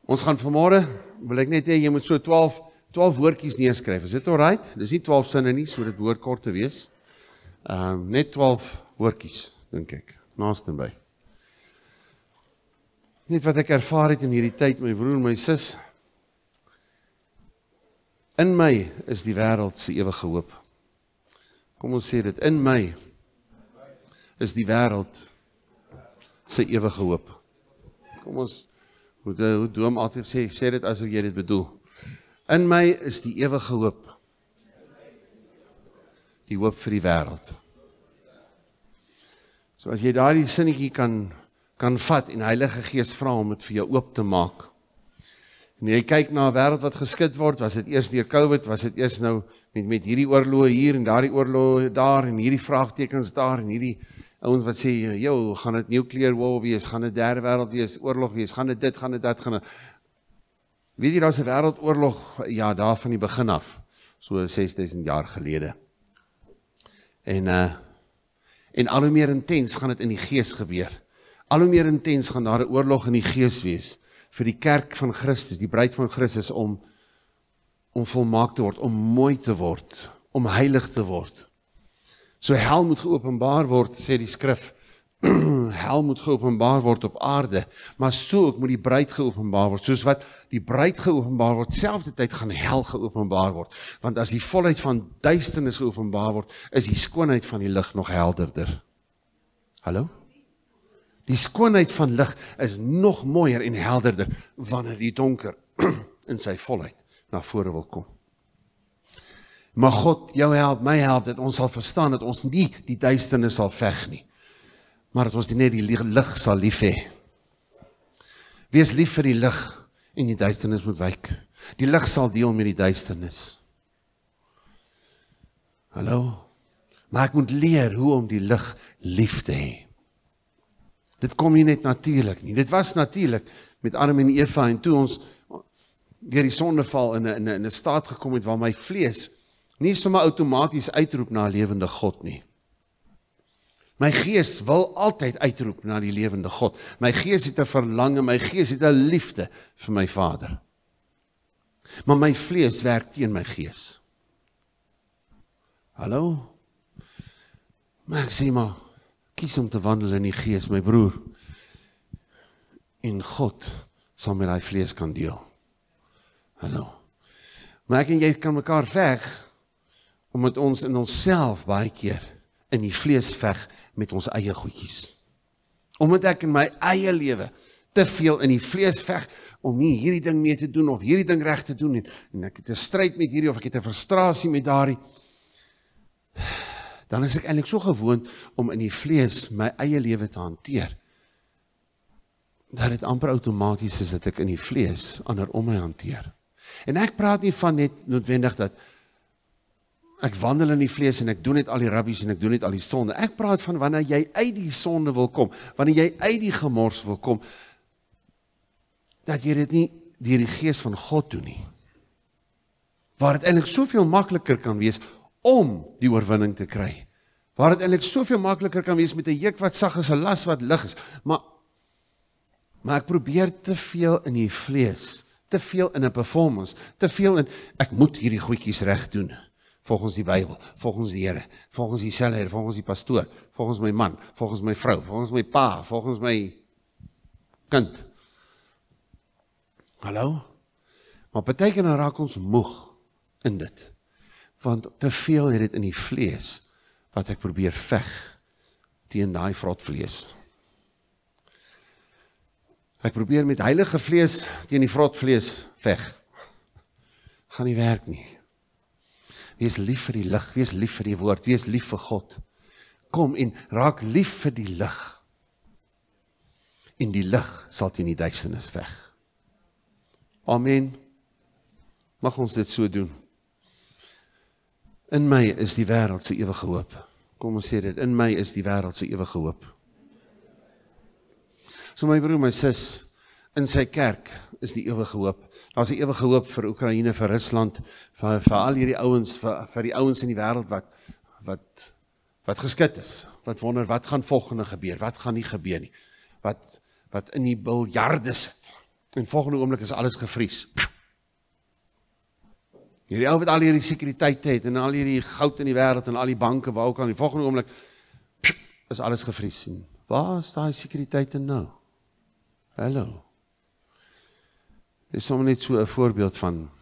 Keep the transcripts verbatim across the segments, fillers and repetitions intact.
Ons gaan vanmôre, wil ek net hê jy moet so twaalf, twaalf woordjies neerskryf. Is dit alright? Dis nie twaalf sinne nie, so dit behoort kort te wees. Um, net twaalf woordjies, dink ek, naaste by. Net wat ek ervaar het in hierdie tyd, my broer en my sis. In my is die wêreld se ewige hoop. Kom ons sê dit, in my is die wêreld se ewige hoop. Kom ons, hoe, hoe Doom altyd sê, sê dit asof jy dit bedoel. In my is die ewige hoop. Die hoop vir die wêreld. So as jy daardie sinnetjie kan, kan vat en Heilige Gees vra om dit vir jou oop te maak. En jy kyk na 'n wêreld wat geskit word, was dit eers deur COVID, was dit eers nou met, met hierdie oorloë hier en daardie oorloë daar en hierdie vraagtekens daar en hierdie ouens wat sê, "Jou, gaan dit nuclear war wees, gaan dit derde wêreld wees, oorlog wees, gaan dit dit, gaan dit dat, gaan dit." Weet jy, daar's 'n wêreldoorlog, ja, daar van die begin af, so ses duisend jaar gelede. En uh, en al hoe meer intens gaan dit in die gees gebeur. Al hoe meer intens gaan daar 'n oorlog in die gees wees vir die kerk van Christus, die bruid van Christus, om om volmaak te word, om mooi te word, om heilig te word. So hel moet geopenbaar word, sê die skrif. Hel moet geopenbaar word op aarde, maar so ook moet die bruid geopenbaar word. Soos wat die bruid geopenbaar word, selfde tyd gaan hel geopenbaar word. Want as die volheid van duisternis geopenbaar word, is die skoonheid van die lig nog helderder. Hallo? Die skoonheid van lig is nog mooier en helderder wanneer die donker in sy volheid na vore wil kom. Maar God, jou help, my help, dat ons sal verstaan dat ons nie die duisternis sal veg nie, maar dat ons net die lig sal lief hê. Wees lief vir die lig en die duisternis moet wyk. Die lig sal deel met die duisternis. Hallo? Maar ek moet leer hoe om die lig lief te hê. Dit kom nie net natuurlik nie. Dit was natuurlik met Adam en Eva en toe ons deur die sondeval in 'n in 'n in 'n staat gekom het waar my vlees nie sommer outomaties uitroep na 'n lewende God nie. My gees wil altyd uitroep na die lewende God. My gees het 'n verlange, my gees het 'n liefde vir my Vader. Maar my vlees werk teen my gees. Hallo? Maar ek sê maar, kies om te wandel in die gees, my broer. En God sal met daai vlees kan deel. Hallo. Maar ek en jy kan mekaar veg, omdat ons in onsself baie keer in die vlees veg met ons eie goedjies. Omdat ek in my eie lewe te veel in die vlees veg, om nie hierdie ding mee te doen, of hierdie ding reg te doen, en, en ek het 'n stryd met hierdie, of ek het 'n frustrasie met daardie, dan is ek eintlik so gewoond om in die vlees my eie lewe te hanteer, dat dit amper outomaties is dat ek in die vlees ander om my hanteer. En ek praat nie van net noodwendig dat ek wandel in die vlees en ek doen net al die rabbies en ek doen net al die sonde. Ek praat van wanneer jy uit die sonde wil kom, wanneer jy uit die gemors wil kom, dat jy dit nie deur die gees van God doen nie. Waar dit eintlik soveel makliker kan wees om die oorwinning te kry. Waar dit eintlik soveel makliker kan wees met 'n juk wat sag is, 'n las wat lig is. Maar, maar ek probeer te veel in die vlees, te veel in 'n performance, te veel in, ek moet hierdie goedjies reg doen. Volgens die Bybel, volgens die Here, volgens die selher, volgens die pastoor, volgens my man, volgens my vrou, volgens my pa, volgens my kind. Hallo? Maar partykeer dan raak ons moeg in dit. Want te veel het dit in die vlees, wat ek probeer veg teen daai vrot vlees. Ek probeer met heilige vlees teen die vrot vlees veg. Gaan nie werk nie. Wees lief vir die lig, wees lief vir die woord, wees lief vir God. Kom en raak lief vir die lig. En die lig sal teen die duisternis veg. Amen. Mag ons dit so doen. In my is die wêreld se ewige hoop. Kom ons sê dit, in my is die wêreld se ewige hoop. So my broer, my sis, in sy kerk is die ewige hoop. Daar's 'n ewige hoop vir Oekraïne, vir Rusland, vir, vir al hierdie ouens, vir, vir die ouens in die wêreld wat, wat, wat geskit is, wat wonder, wat gaan volgende gebeur, wat gaan nie gebeur nie, wat, wat in die biljarde sit. En volgende oomblik is alles gevries. Hierdie ou wat al hierdie sekuriteit het, en al hierdie goud in die wêreld, en al die banke, waar ook al, die volgende oomblik, is alles gevries. En waar is daai sekuriteit en nou? Hallo. Dit is sommer net so 'n voorbeeld van,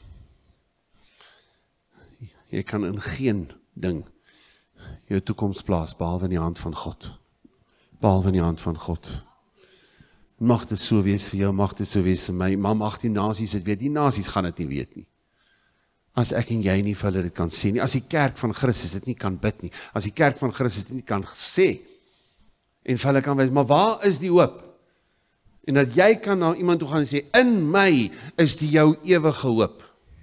jy kan in geen ding jou toekoms plaas, behalwe in die hand van God. Behalwe in die hand van God. Mag dit so wees vir jou, mag dit so wees vir my, maar mag die nasies dit weet, die nasies gaan dit nie weet nie. As ek en jy nie vir hulle dit kan sê nie, as die kerk van Christus dit nie kan bid nie, as die kerk van Christus dit nie kan sê, en vir hulle kan wees, maar waar is die hoop? En dat jy kan na iemand toe gaan en sê, in my is die jou ewige hoop.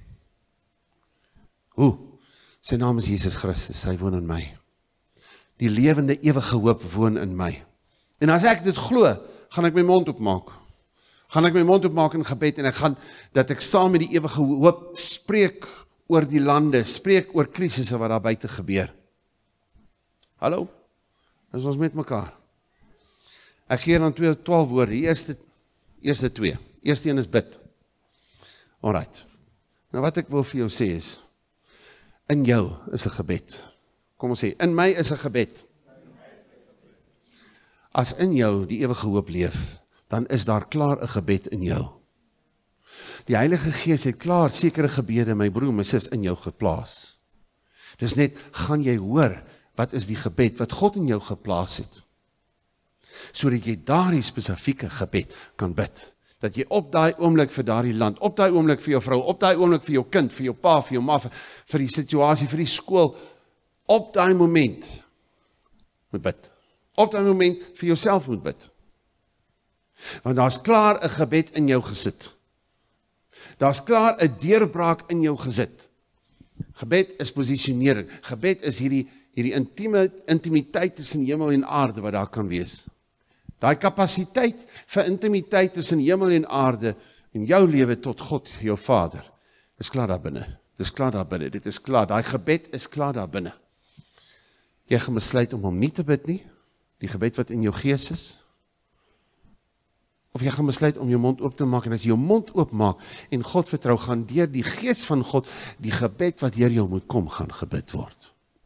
Hoe? Sy naam is Jesus Christus, hy woon in my. Die lewende ewige hoop woon in my. En as ek dit glo, gaan ek my mond opmaak. Gaan ek my mond opmaak in gebed en ek gaan, dat ek saam met die ewige hoop spreek oor die lande, spreek oor krisisse wat daar buite gebeur. Hallo? Is ons met mekaar? Ek gee dan twee, twaalf woorde, die eerste, eerste twee. Eerste een is bid. Alright. Nou wat ek wil vir jou sê is, in jou is 'n gebed. Kom ons sê, in my is 'n gebed. As in jou die ewige hoop leef, dan is daar klaar 'n gebed in jou. Die Heilige Gees het klaar sekere gebede, my broer, my sis, in jou geplaas. Dis net, gaan jy hoor, wat is die gebed wat God in jou geplaas het, sodat jy daardie spesifieke gebed kan bid. Dat jy op daai oomblik vir daardie land, op daai oomblik vir jou vrou, op daai oomblik vir jou kind, vir jou pa, vir jou ma, vir die situasie, vir die skool, op daai moment moet bid. Op daai moment vir jouself moet bid. Want daar's klaar 'n gebed in jou gesit. Daar's klaar 'n deurbraak in jou gesit. Gebed is posisionering. Gebed is hierdie hierdie intieme intimiteit tussen hemel en aarde wat daar kan wees. Daai kapasiteit vir intimiteit tussen hemel en aarde in jou lewe tot God, jou Vader, is klaar daar binne. Dis klaar daar binne. Dit is klaar. Daai gebed is klaar daar binne. Jy gaan besluit om hom nie te bid nie, die gebed wat in jou gees is. Of jy gaan besluit om jou mond oop te maak, en as jy jou mond oop maak en God vertrou, gaan deur die gees van God die gebed wat deur jou moet kom, gaan gebid word.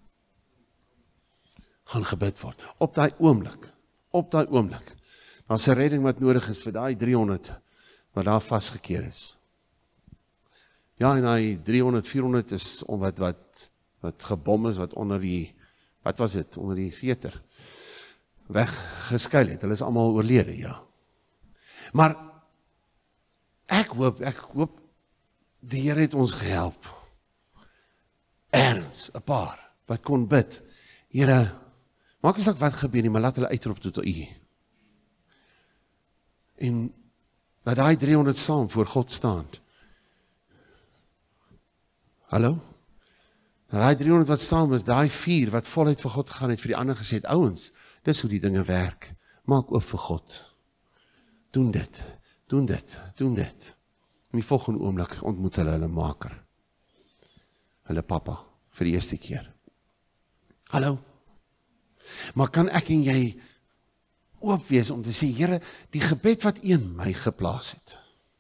Gaan gebid word. Op daai oomblik. Op daai oomblik. Daar's 'n redding wat nodig is vir daai driehonderd wat daar vasgekeer is. Ja, en daai driehonderd, vierhonderd is wat wat wat gebom is, wat onder die, wat was dit, onder die theater weggeskuil het. Hulle is almal oorlede, ja. Maar ek hoop, ek hoop die Here het ons gehelp. Erns, 'n paar wat kon bid. Here, maak nie saak wat gebeur nie, maar laat hulle uitroep tot U. En dat daai driehonderd saam voor God staan. Hallo? Dat daai driehonderd wat saam is, daai vier wat voluit vir God gegaan het, vir die ander gesê het, ouens, dis hoe die dinge werk. Maak oop vir God. Doen dit, doen dit, doen dit. In die volgende oomblik ontmoet hulle hulle maker. Hulle pappa, vir die eerste keer. Hallo? Maar kan ek en jy oop wees om te sê, Here, die gebed wat U in my geplaas het,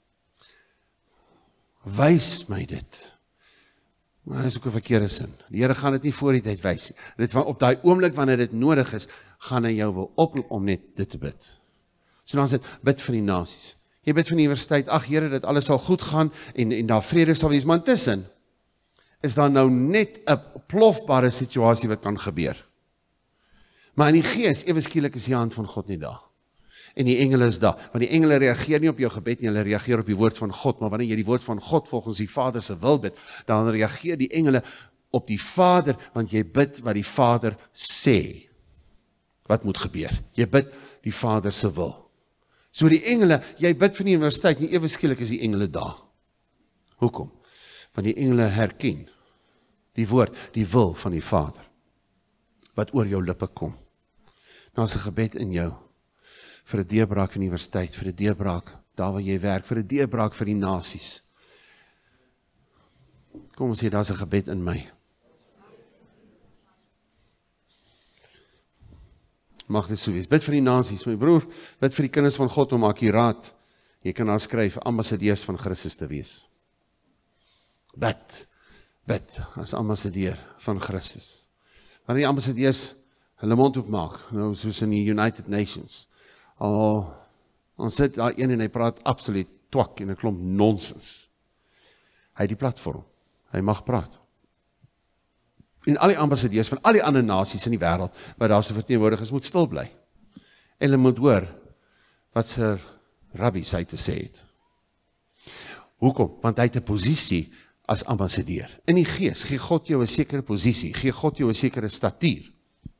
wys my dit. Maar dit is ook 'n verkeerde sin. Die Here gaan dit nie voor die tyd wys. Dit van op daai oomblik wanneer dit nodig is, gaan hy jou wil oproep om net dit te bid. So dan sê dit, bid vir die nasies. Jy bid vir die universiteit, ag Here, dat alles sal goed gaan en en daar vrede sal wees, maar intussen is daar nou net 'n plofbare situasie wat kan gebeur. Maar in die gees, ewe skielik is die hand van God nie daar. En die engele is daar, want die engele reageer nie op jou gebed nie, hulle reageer op die woord van God, maar wanneer jy die woord van God volgens die Vader se wil bid, dan reageer die engele op die Vader, want jy bid wat die Vader sê. Wat moet gebeur? Jy bid die Vader se wil. So die engele, jy bid vir die universiteit, nie ewe skielik is die engele daar. Hoekom? Want die engele herken die woord, die wil van die Vader, wat oor jou lippe kom. Nou is 'n gebed in jou, vir 'n deurbraak van die universiteit, vir 'n deurbraak daar waar jy werk, vir 'n deurbraak vir die nasies. Kom ons sê, daar's 'n gebed in my. Mag dit so wees. Bid vir die nasies, my broer, bid vir die kinders van God om akkuraat Jy kan daar skryf, ambassadeurs van Christus te wees. Bid, bid, as ambassadeur van Christus. Wanneer die ambassadeurs hulle mond oopmaak, nou soos in die United Nations, al, dan sit daar een en hy praat absoluut twak en 'n klomp nonsens. Hy het die platform, hy mag praat. En al die ambassadeurs van al die ander nasies in die wêreld, wat daar so verteenwoordig is, moet stil bly. En hulle moet hoor, wat sy rabbies hy te sê het. Hoekom? Want hy het 'n posisie as ambassadeur. In die gees, gee God jou 'n sekere posisie, gee God jou 'n sekere statuur.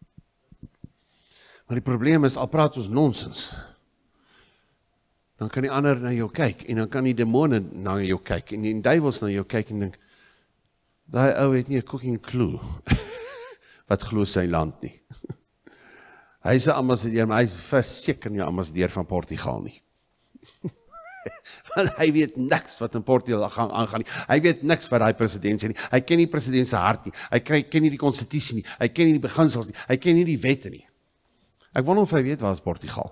Maar die probleem is, al praat ons nonsens, dan kan die ander na jou kyk, en dan kan die demone na jou kyk, en die duivels na jou kyk, en dink, daai ou het nie 'n cooking clue, wat glo sy land nie. Hy is 'n ambassadeur, maar hy is verseker nie 'n ambassadeur van Portugal nie. Want hy weet niks wat in Portugal gaan aangaan nie. Hy weet niks wat daai president sê nie. Hy ken nie die president se hart nie. Hy kry, ken nie die konstitusie nie. Hy ken nie die beginsels nie. Hy ken nie die wette nie. Ek wonder of hy weet waar is Portugal.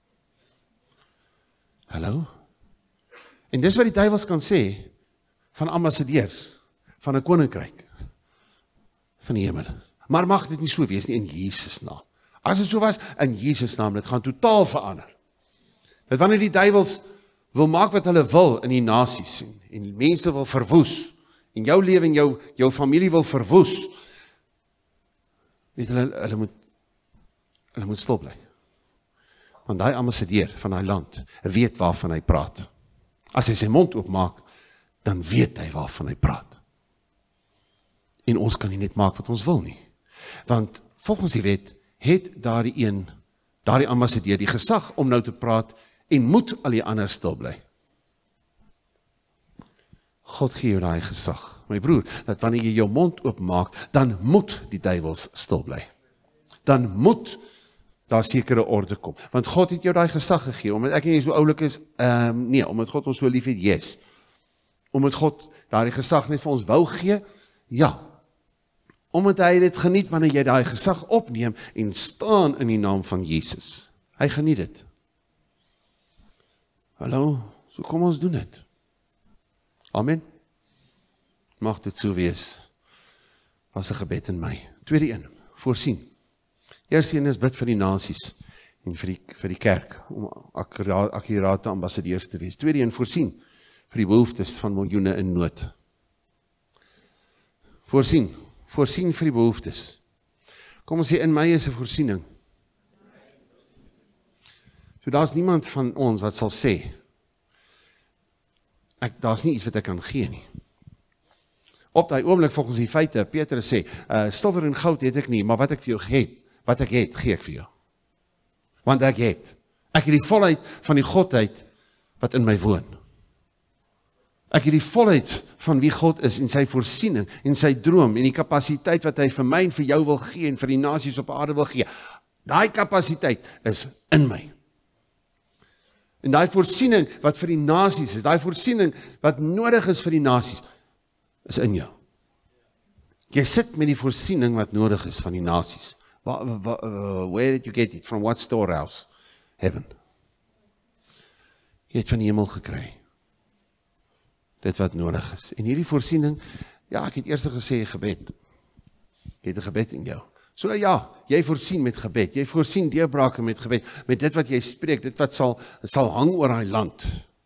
Hallo? En dis wat die duivels kan sê van ambassadeurs van 'n koninkryk van die hemel. Maar mag dit nie so wees nie in Jesus naam. As dit so was in Jesus naam, dit gaan totaal verander. Dat wanneer die duivels wil maak wat hulle wil in die nasies en, en mense wil verwoes en jou lewe en jou jou familie wil verwoes, weet hulle hulle moet hulle moet stil bly. Want daai ambassadeur van daai land weet waarvan hy praat. As hy sy mond oopmaak, dan weet hy waarvan hy praat. En ons kan nie net maak wat ons wil nie. Want volgens die wet het daardie een, daardie ambassadeur die gesag om nou te praat en moet al die ander stil bly. God gee jou daai gesag. My broer, dat wanneer jy jou mond oopmaak, dan moet die duivels stil bly. Dan moet daar sekere orde kom. Want God het jou daai gesag gegee, omdat ek nie so oulik is, um, nee, omdat God ons so lief het, yes. Omdat God daardie gesag net vir ons wou gee, ja. Omdat hy dit geniet wanneer jy daai gesag opneem en staan in die naam van Jesus. Hy geniet dit. Hallo, so kom ons doen dit. Amen. Mag dit so wees. Was 'n gebed in my. Tweede een, voorsien. Eerste een is bid vir die nasies en vir die, vir die kerk, om akkurate ambassadeurs te wees. Tweede een, voorsien vir die behoeftes van miljoene in nood. Voorsien, voorsien vir die behoeftes. Kom ons sê, in my is 'n voorsiening. So daar's niemand van ons wat sal sê, ek, daar's nie iets wat ek kan gee nie. Op daai oomblik volgens die feite, Petrus sê, uh, silwer en goud het ek nie, maar wat ek vir jou het, wat ek het, gee ek vir jou. Want ek het, ek het die volheid van die Godheid wat in my woon. Ek het die volheid van wie God is en sy voorsiening en sy droom en die kapasiteit wat hy vir my en vir jou wil gee en vir die nasies op aarde wil gee. Daai kapasiteit is in my. En daai voorsiening wat vir die nasies is, daai voorsiening wat nodig is vir die nasies, is in jou. Jy sit met die voorsiening wat nodig is van die nasies. Where did you get it? From what storehouse? Heaven. Jy het van die hemel gekry. Dit wat nodig is. En hierdie voorsiening, ja, ek het eers gesê gebed. Jy het 'n gebed in jou. So ja, jy voorsien met gebed. Jy voorsien deurbrake met gebed. Met dit wat jy spreek, dit wat sal, sal hang oor daai land.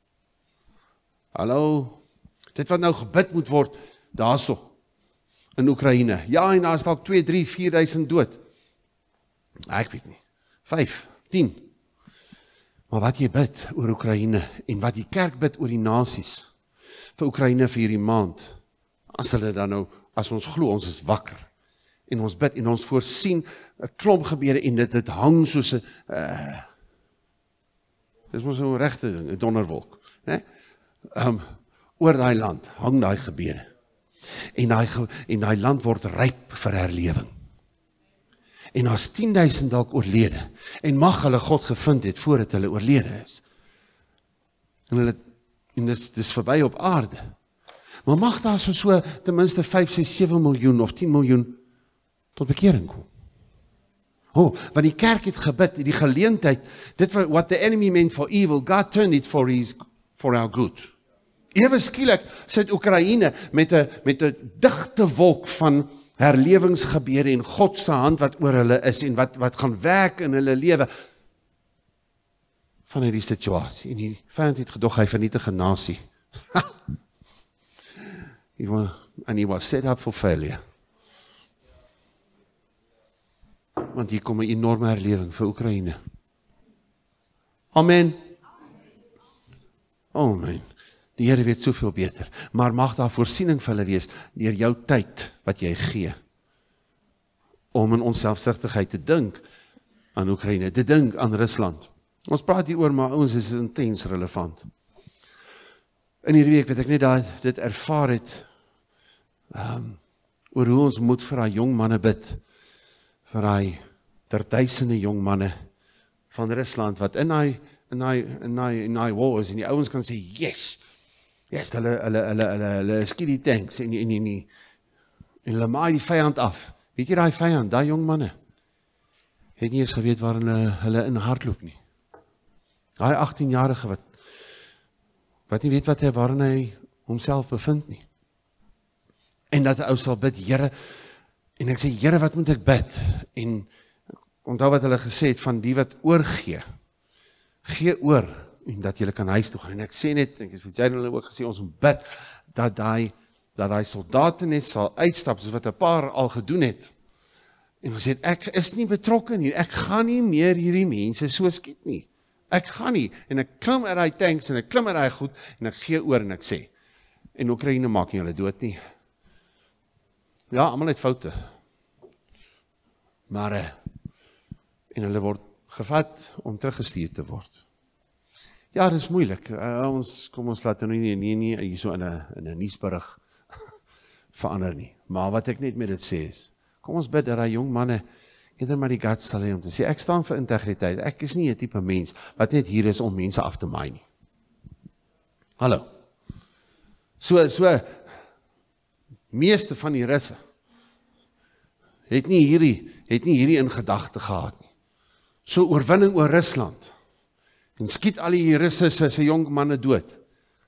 Hallo, dit wat nou gebid moet word, daarso, in Oekraïne. Ja, en daar is dalk twee, drie, vier duisend dood. Ek weet nie. vyf, tien. Maar wat jy bid oor Oekraïne, en wat die kerk bid oor die nasies, vir Oekraïne vir hierdie maand, as hulle dan nou, as ons glo, ons is wakker, en ons bid, en ons voorsien, 'n klomp gebede, en dit, dit hang soos 'n, uh, dis mos so 'n regte ding, 'n donderwolk, né? Um, oor daai land, hang daai gebede, en daai, en daai land word ryp vir herlewing. En as tien duisend dalk oorlede, en mag hulle God gevind het, voordat hulle oorlede is. En hulle, en dis, dis verby op aarde. Maar mag daar so so, ten minste vyf, ses, sewe miljoen, of tien miljoen, tot bekering kom. Oh, want die kerk het gebid, die geleentheid, dit what the enemy meant for evil, God turned it for his, for our good. Ewe skielik sit Oekraïne met 'n met 'n digte wolk van herlewingsgebeure en God se hand wat oor hulle is en wat wat gaan werk in hulle lewe van hierdie situasie. En die vyand het gedog hy vernietig 'n nasie. He was, and he was set up for failure. Want hier kom 'n enorme herlewing vir Oekraïne. Amen. Oh man, die Here weet soveel beter, maar mag daar voorsiening vir hulle wees deur jou tyd wat jy gee om in ons selfsugtigheid te dink aan Oekraïne, te dink aan Rusland. Ons praat hier oor, maar ons is intens relevant. In hierdie week wat ek net daar dit ervaar het, um, oor hoe ons moet vir daai jong manne bid, vir daai terduisende jong manne van Rusland, wat in daai in daai in daai in daai wars, en die ouens kan sê, yes, yes, hulle hulle hulle hulle hulle skiet die tanks en en en en hulle maai die vyand af. Weet jy daai vyand, daai jong manne het nie eens geweet waar hulle hulle in hardloop nie. Daai agtien-jarige wat wat nie weet wat hy waarin hy homself bevind nie. En dat 'n ou sal bid, Here, en ek sê, Here, wat moet ek bid? En onthou wat hulle gesê het van die wat oorgee, gee oor, en dat jy kan huis toe gaan. En ek sê net, ek het vir jy hulle ook gesê, ons moet bid, dat die, dat die soldate net sal uitstap, soos wat 'n paar al gedoen het. En ons sê, ek is nie betrokke nie, ek gaan nie meer hierdie mense so skiet nie. Ek gaan nie, en ek klim uit die tanks, en ek klim uit die goed, en ek gee oor, en ek sê, en Oekraïne maak nie hulle dood nie. Ja, almal het foute. Maar, en hulle word gevat om teruggestuur te word. Ja, dit is moeilik. Uh, ons, kom ons laat nou nie, nie, nie hier so in 'n in 'n nuusberig verander nie. Maar wat ek net met dit sê is, kom ons bid dat daai jong manne eerder maar die guts sal hê om te sê, ek staan vir integriteit. Ek is nie 'n tipe mens wat net hier is om mense af te maai nie. Hallo. So, so, meeste van die Russe het nie hierdie, het nie hierdie in gedagte gehad nie. So oorwinning oor Rusland, en skiet al die Russe se se jong manne dood.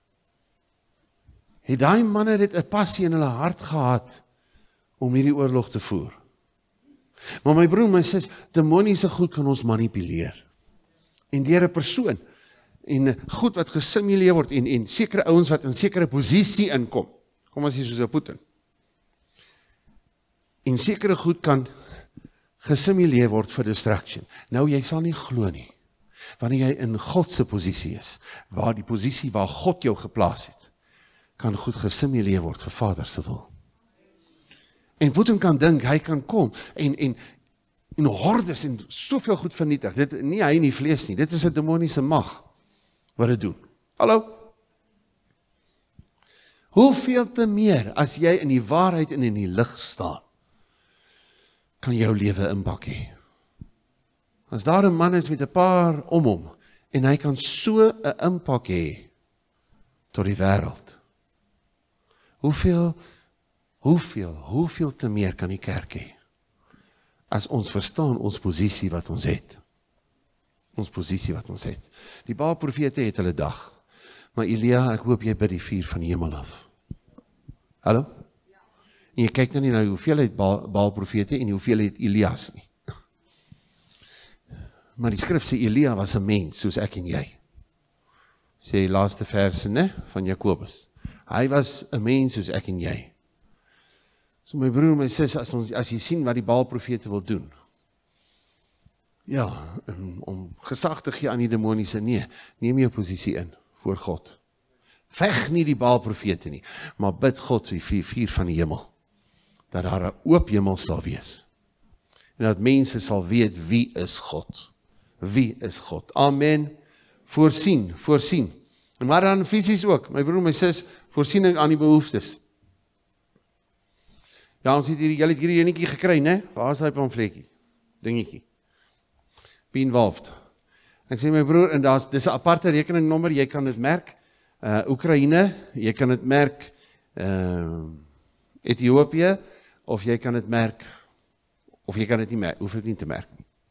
Het daai manne dit 'n passie in hulle hart gehad om hierdie oorlog te voer. Maar my broer, my sis, demoniese goed kan ons manipuleer. En deur 'n persoon, en goed wat gesimuleer word, en, en sekere ouens wat in sekere posisie inkom. Kom ons sê soos 'n Putin. En sekere goed kan gesimuleer word vir distraction. Nou, jy sal nie glo nie, wanneer jy in God se posisie is, waar die posisie waar God jou geplaas het, kan goed gesimuleer word vir Vader se wil. En Putin kan dink, hy kan kom, en, en, en hordes, en soveel goed vernietig, dit, nie hy nie vlees nie, dit is 'n demoniese mag, wat dit doen. Hallo? Hoeveel te meer, as jy in die waarheid en in die lig staan, kan jou lewe impak hê. As daar 'n man is met 'n paar om hom, en hy kan so 'n impak hê tot die wêreld. Hoeveel, hoeveel, hoeveel te meer kan die kerk hê? As ons verstaan ons posisie wat ons het. Ons posisie wat ons het. Die Baal profete het hulle dag. Maar Elia, ek hoop jy bid die vuur van die hemel af. Hallo? En jy kyk nou nie na hoeveel het Baal, Baal profete en hoeveel het Elias nie. Maar die skrif sê Elia was 'n mens soos ek en jy. Sê die laaste verse, né, van Jakobus. Hy was 'n mens soos ek en jy. So my broer, my sis, as ons as jy sien wat die Baal profete wil doen. Ja, om, om gesag te gee aan die demoniese, nee, neem jou posisie in voor God. Veg nie die Baal profete nie, maar bid God die vuur, vuur van die hemel, dat daar 'n oop hemel sal wees. En dat mense sal weet wie is God. Wie is God? Amen. Voorsien, voorsien. En maar dan fisies ook, my broer, my sis, voorsiening aan die behoeftes. Ja, ons het hier, jy het hierdie enetjie gekry, né? Waar is daai pamfletjie? Dingetjie. Be involved. Ek sê my broer, en daar's dis 'n aparte rekeningnommer, jy kan dit merk. Uh Oekraïne, jy kan dit merk uh Ethiopië, of jy kan dit merk, of jy kan dit nie merk, hoef dit nie te merk nie.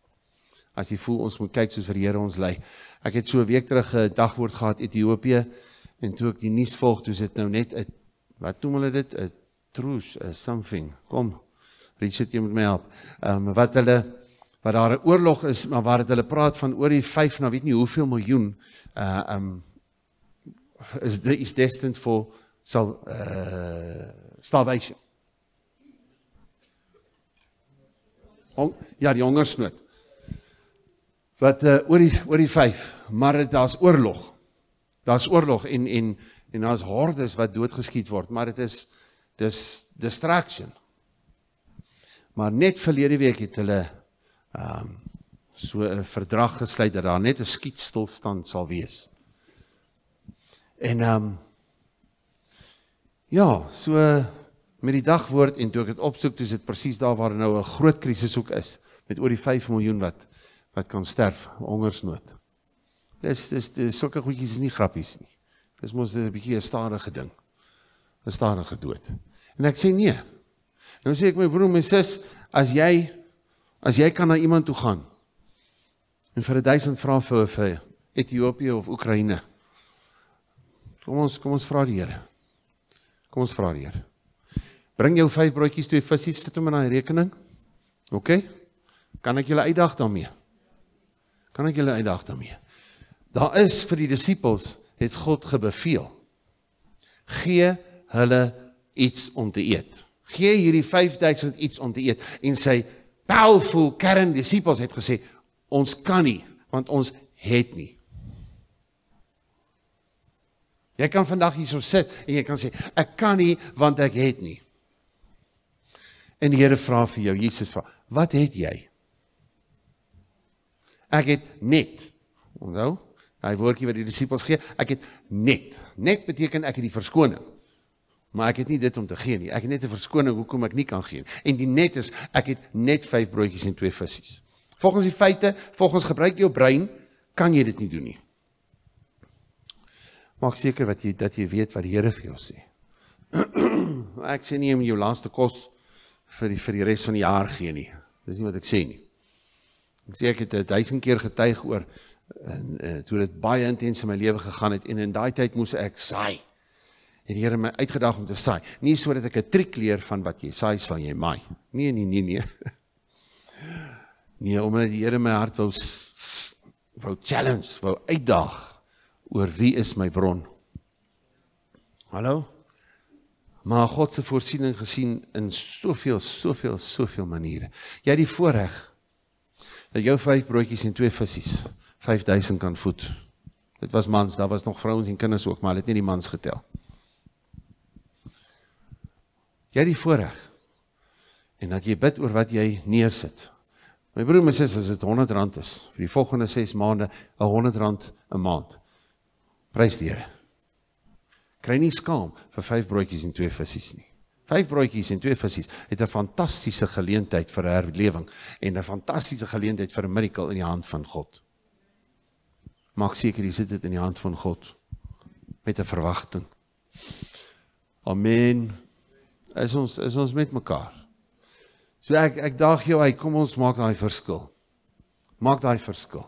as jy voel ons moet kyk soos vir die Here ons lei. Ek het so 'n week terug 'n dagwoord gehad Ethiopië en toe ek die nuus volg, toe is dit nou net 'n wat noem hulle dit? 'n truce, 'n something. Kom. Richard, jy moet my help. Um, wat hulle wat daar 'n oorlog is, maar waar het hulle praat van oor die vyf, nou weet nie hoeveel miljoen uh um is is destined for sal uh starvation. Hong, ja, die hongersnood. Wat uh, oor die oor die vyf, maar daar's oorlog. Daar's oorlog en en en daar's hordes wat doodgeskiet word, maar dit is dis distraction. Maar net verlede week het hulle um, so 'n verdrag gesluit dat daar net 'n skietstilstand sal wees. En um, ja, so met die dagwoord en toe ek dit opsoek, toe is dit presies daar waar nou 'n groot krisis ook is, met oor die vyf miljoen wat wat kan sterf, hongersnood. Dis dis dis sulke goedjies is nie grappies nie. Dis mos 'n bietjie 'n stadige ding. 'n Stadige dood. En ek sê nee. Nou sê ek my broer, my sis, as jy as jy kan na iemand toe gaan en vir 'n duisend vra vir vir Ethiopië of Oekraïne. Kom ons kom ons vra die Here. Kom ons vra die Here. Bring jou vyf broodjies, twee visies, sit hom in daai rekening. OK? Kan ek julle uitdaag daarmee? Kan ek julle uitdaag daarmee? Daar is vir die disippels het God gebeveel. Gee hulle iets om te eet. Gee hierdie vyf duisend iets om te eet. En sy powerful kern disippels het gesê, ons kan nie, want ons het nie. Jy kan vandag hier so sit en jy kan sê, ek kan nie, want ek het nie. En die Here vra vir jou, Jesus vra, wat het jy? Ek het net, onthou, hy woordjie wat die disippels gee, ek het net. Net beteken ek het die verskoning. Maar ek het nie dit om te gee nie. Ek het net 'n verskoning hoekom ek nie kan gee nie. En die net is, ek het net vyf broodjies en twee visies. Volgens die feite, volgens gebruik jou brein, kan jy dit nie doen nie. Maak seker wat jy, dat jy weet wat die Here vir jou sê. Ek sê nie om jou laaste kos vir die, vir die res van die jaar gee nie. Dis nie wat ek sê nie. Ek sê ek het 'n duisend keer getuig oor, en, en, toe dit baie intens in my lewe gegaan het, en in daai tyd moes ek saai. En die Here my uitgedaag om te saai. Nie so dat ek 'n triek leer van wat jy saai, sal jy maai. Nee, nee, nee, nee. Nee, omdat die Here my hart wou, wou challenge, wou uitdaag oor wie is my bron. Hallo? Maar God se voorsiening gesien in soveel, soveel, soveel maniere. Jy het die voorreg dat jou vyf broodjies en twee visies vyf duisend kan voed. Dit was mans, daar was nog vrouens en kinders ook, maar hulle het nie die mans getel. Jy het die voorreg. En dat jy bid oor wat jy neersit. My broer, my sis, as dit honderd rand is, vir die volgende ses maande, honderd rand 'n maand. Prys die Here. Kry nie skaam vir vyf broodjies en twee visies nie. Vyf broodjies en twee visies het 'n fantastiese geleentheid vir herlewing en 'n fantastiese geleentheid vir 'n miracle in die hand van God. Maak seker jy sit dit in die hand van God met 'n verwagting. Amen. Is ons is ons met mekaar. So ek ek daag jou uit, kom ons maak daai verskil. Maak daai verskil.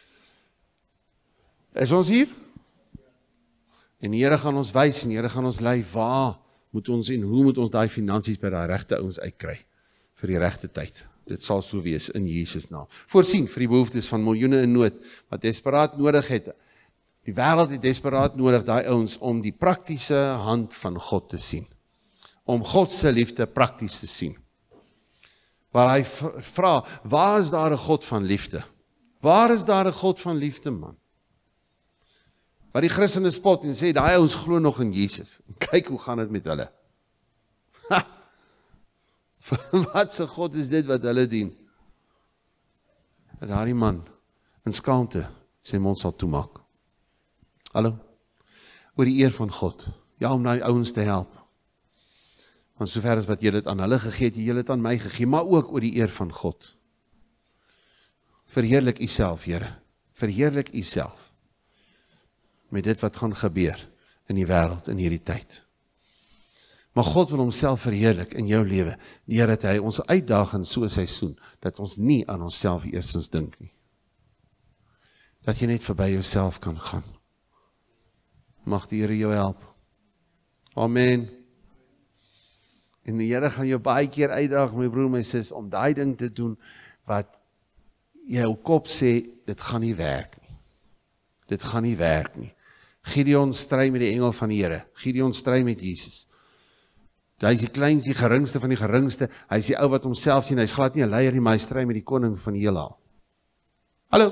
Is ons hier? En die Here gaan ons wys en die Here gaan ons lei waar moet ons en hoe moet ons daai finansies by daai regte ouens uitkry vir die regte tyd. Dit sal so wees in Jesus naam. Voorsien vir die behoeftes van miljoene in nood wat desperaat nodig het. Die wêreld het desperaat nodig daai ouens om die praktiese hand van God te sien. Om God se liefde prakties te sien. Waar hy vra, waar is daar 'n God van liefde? Waar is daar 'n God van liefde, man? Waar die Christene spot en sê, daai ouens glo nog in Jesus. Kyk hoe gaan dit met hulle. Ha! Wat se God is dit wat hulle dien? Dat daardie man in skaamte sy mond sal toemaak. Hallo? Oor die eer van God. Ja, om daai ouens te help. Want sover as wat jy dit aan hulle gegee het, jy dit aan my gegee, maar ook oor die eer van God. Verheerlik u self, Here. Verheerlik u self. Met dit wat gaan gebeur in die wêreld in hierdie tyd. Maar God wil homself verheerlik in jou lewe, deur dat hy ons uitdaag in so 'n seisoen, dat ons nie aan onsself eerstens dink nie. dat jy net verby jouself kan gaan. Mag die Here jou help. Amen. En die Here gaan jou baie keer uitdaag, my broer, my sis, om daai ding te doen, wat jou kop sê, dit gaan nie werk nie. Dit gaan nie werk nie. Gideon stry met die engel van die Here. Gideon stry met Jesus. Hy is die kleinste, die geringste van die geringste. Hy is die ou wat homself sien. Hy is glad nie 'n leier nie, maar hy stry met die koning van die heelal. Hallo?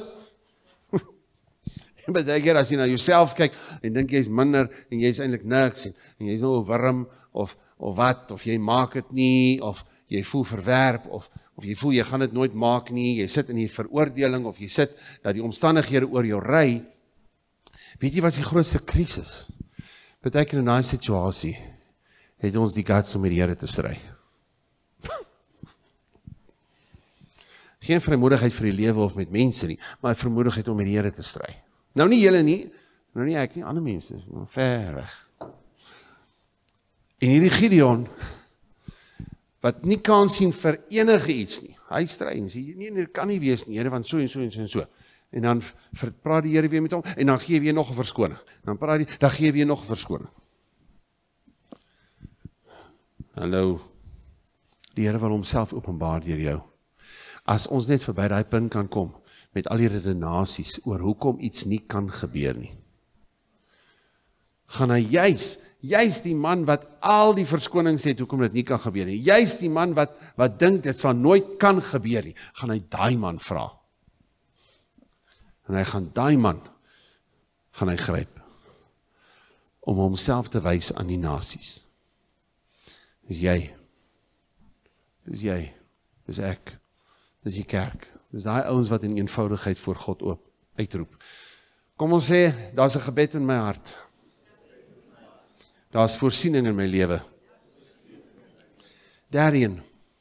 En baie keer as jy na jouself kyk en dink jy is minder en jy is eintlik niks en, en jy is nou 'n wurm of of wat, of jy maak dit nie, of jy voel verwerp, of of jy voel jy gaan dit nooit maak nie, jy sit in die veroordeling, of jy sit dat die omstandighede oor jou ry. Weet jy wat is die grootste krisis? Beteken in daai situasie het ons die guts om met die Here te stry. Geen vrymoedigheid vir die lewe of met mense nie, maar vrymoedigheid om met die Here te stry. Nou nie julle nie, nou nie ek nie, ander mense, ver weg. En hierdie Gideon, wat nie kan sien vir enige iets nie, hy stry en sê, nee, dit kan nie wees nie, Here, want so en so en so en so. En dan praat die Here weer met hom, en dan gee hy weer nog 'n verskoning. Dan praat hy, dan gee hy weer nog 'n verskoning. Hallo, die Here wil homself openbaar deur jou. As ons net verby daai punt kan kom, met al die redenasies oor hoekom iets nie kan gebeur nie, gaan hy juis, juis die man wat al die verskonings het hoekom dit nie kan gebeur nie, juis die man wat, wat dink dit sal nooit kan gebeur nie, gaan hy daai man vra. En hy gaan daai man, gaan hy gryp, om homself te wys aan die nasies. Dis jy, dis jy, dis ek, dis die kerk, dis daai ouens wat in eenvoudigheid voor God oop, uitroep. Kom ons sê, daar's 'n gebed in my hart. Daar's voorsiening in my lewe. Daarin,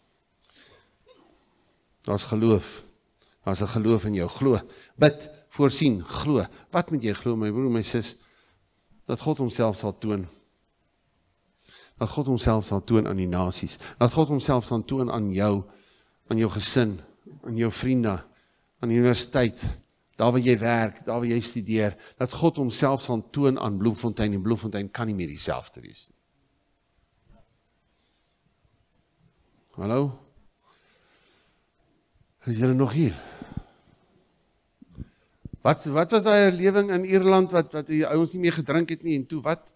daar's geloof. Daar's 'n geloof in jou, glo. Bid, voorsien, glo. Wat moet jy glo, my broer, my sis? Dat God homself sal toon. Dat God homself sal toon aan die nasies. Dat God homself sal toon aan jou, aan jou gesin, aan jou vriende, aan die universiteit, daar waar jy werk, daar waar jy studeer, dat God homself sal toon aan Bloemfontein, en Bloemfontein kan nie meer dieselfde wees nie. Hallo? Is julle nog hier? Wat, wat was daai herlewing in Ierland, wat, wat die ouens nie meer gedrink het nie, en toe wat?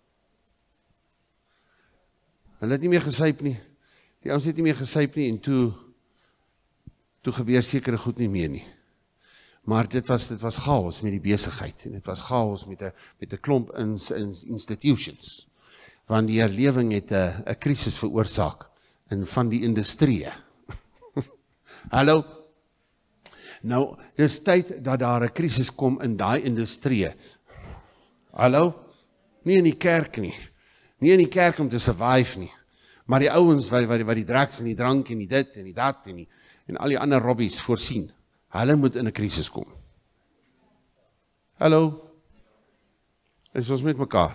Hulle het nie meer gesuip nie, die ouens het nie meer gesuip nie, en toe, toe gebeur sekere goed nie meer nie. Maar dit was, dit was chaos met die besigheid, en dit was chaos met 'n met 'n klomp ins, ins, institutions, want die herlewing het 'n 'n krisis veroorsaak, in van die industrie. Hallo? Nou, dis tyd dat daar 'n krisis kom in daai industrie. Hallo? Nie in die kerk nie. Nie in die kerk om te survive nie. Maar die ouens wat, wat, wat die drugs en die drank en die dit en die dat en, die, en al die ander hobbies voorsien, hulle moet in 'n krisis kom. Hallo? Is ons met mekaar?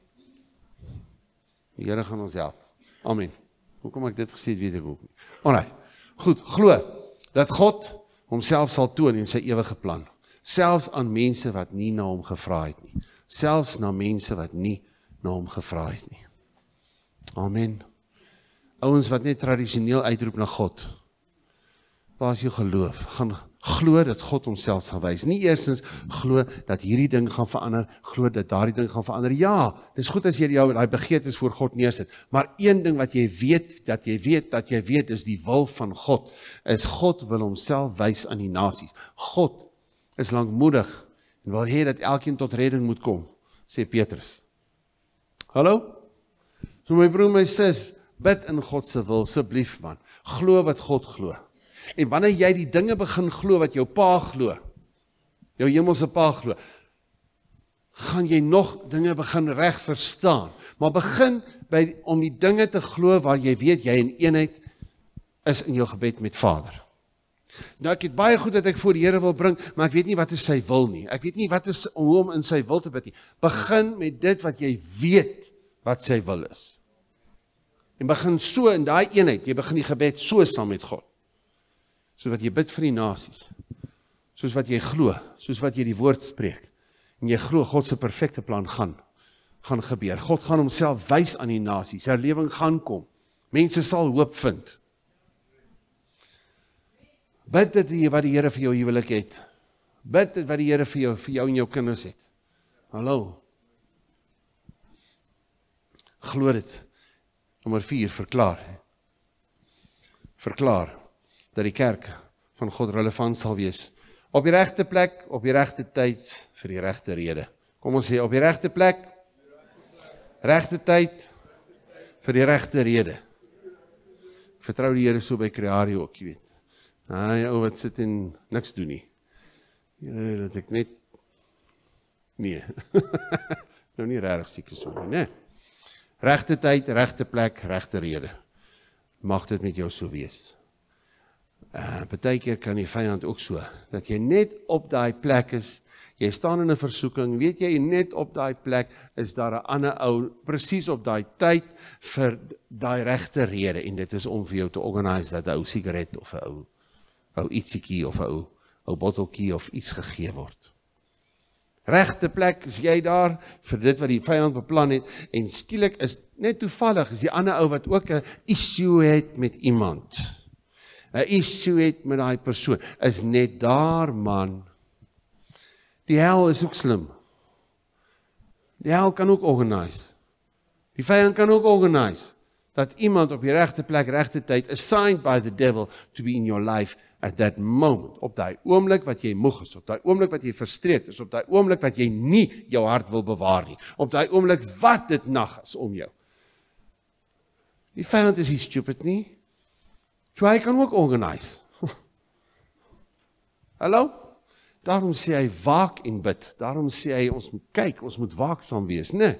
Die Here gaan ons help. Amen. Hoekom ek dit gesê het, weet ek ook nie. Alright. Goed, glo dat God homself sal toon in sy ewige plan. Selfs aan mense wat nie na hom gevra het nie. Selfs na mense wat nie na hom gevra het nie. Amen. Ouens wat net tradisioneel uitroep na God. Waar is jou geloof? Gaan glo dat God homself sal wys. Nie eerstens glo dat hierdie ding gaan verander, glo dat daardie ding gaan verander. Ja, dis goed as jy jou daai begeertes voor God neersit, maar een ding wat jy weet, dat jy weet, dat jy weet, is die wil van God, is God wil homself wys aan die nasies. God is lankmoedig en wil hê dat elkeen tot redding moet kom, sê Petrus. Hallo? So my broer, my sis, bid in God se wil, asseblief man. Glo wat God glo. En wanneer jy die dinge begin glo wat jou pa glo, jou hemelse pa glo, gaan jy nog dinge begin reg verstaan. Maar begin by om die dinge te glo waar jy weet jy in eenheid is in jou gebed met Vader. Nou ek het baie goed dat ek voor die Here wil bring, maar ek weet nie wat is sy wil nie. Ek weet nie wat is om hom in sy wil te bid nie. Begin met dit wat jy weet wat sy wil is. En begin so in daai eenheid, jy begin die gebed so saam met God. So wat jy bid vir die nasies, soos wat jy glo, soos wat jy die woord spreek, en jy glo God se perfekte plan gaan, gaan gebeur. God gaan homself wys aan die nasies, herlewing gaan kom, mense sal hoop vind. Bid dit wat die Here vir jou huwelik het, bid dit wat die Here vir jou, vir jou en jou kinders het. Hallo. Glo dit. Nommer vier, verklaar. Verklaar dat die kerk van God relevant sal wees. Op die regte plek, op die regte tyd, vir die regte rede. Kom ons sê, op die regte plek, regte tyd, vir die regte rede. Ek vertrou die Here so by Creario ook, jy weet. Hy ou wat sit en niks doen nie. Here, dat ek net, nee, nou nie regtig siek so nie, nee. Regte tyd, regte plek, regte rede. Mag dit met jou so wees. Uh, Partykeer kan die vyand ook so, dat jy net op daai plek is, jy staan in 'n versoeking, weet jy, net op daai plek is daar 'n ander ou, presies op daai tyd, vir daai regte rede, en dit is om vir jou te organise, dat 'n ou sigaret, of 'n ou, ou ietsiekie, of 'n ou, ou botteltjie, of iets gegee word. Regte plek, is jy daar, vir dit wat die vyand beplan het, en skielik is, net toevallig, is die ander ou wat ook 'n issue het met iemand, 'n issue het met daai persoon, is net daar, man. Die hel is ook slim. Die hel kan ook organise. Die vyand kan ook organise, dat iemand op die regte plek, regte tyd, assigned by the devil to be in your life at that moment, op daai oomblik wat jy moeg is, op daai oomblik wat jy frustreerd is, op daai oomblik wat jy nie jou hart wil bewaar nie, op daai oomblik wat dit nag is om jou. Die vyand is nie stupid nie, so hy kan ook organise. Hallo? Daarom sê hy waak en bid, daarom sê hy ons moet kyk, ons moet waaksaam wees, né?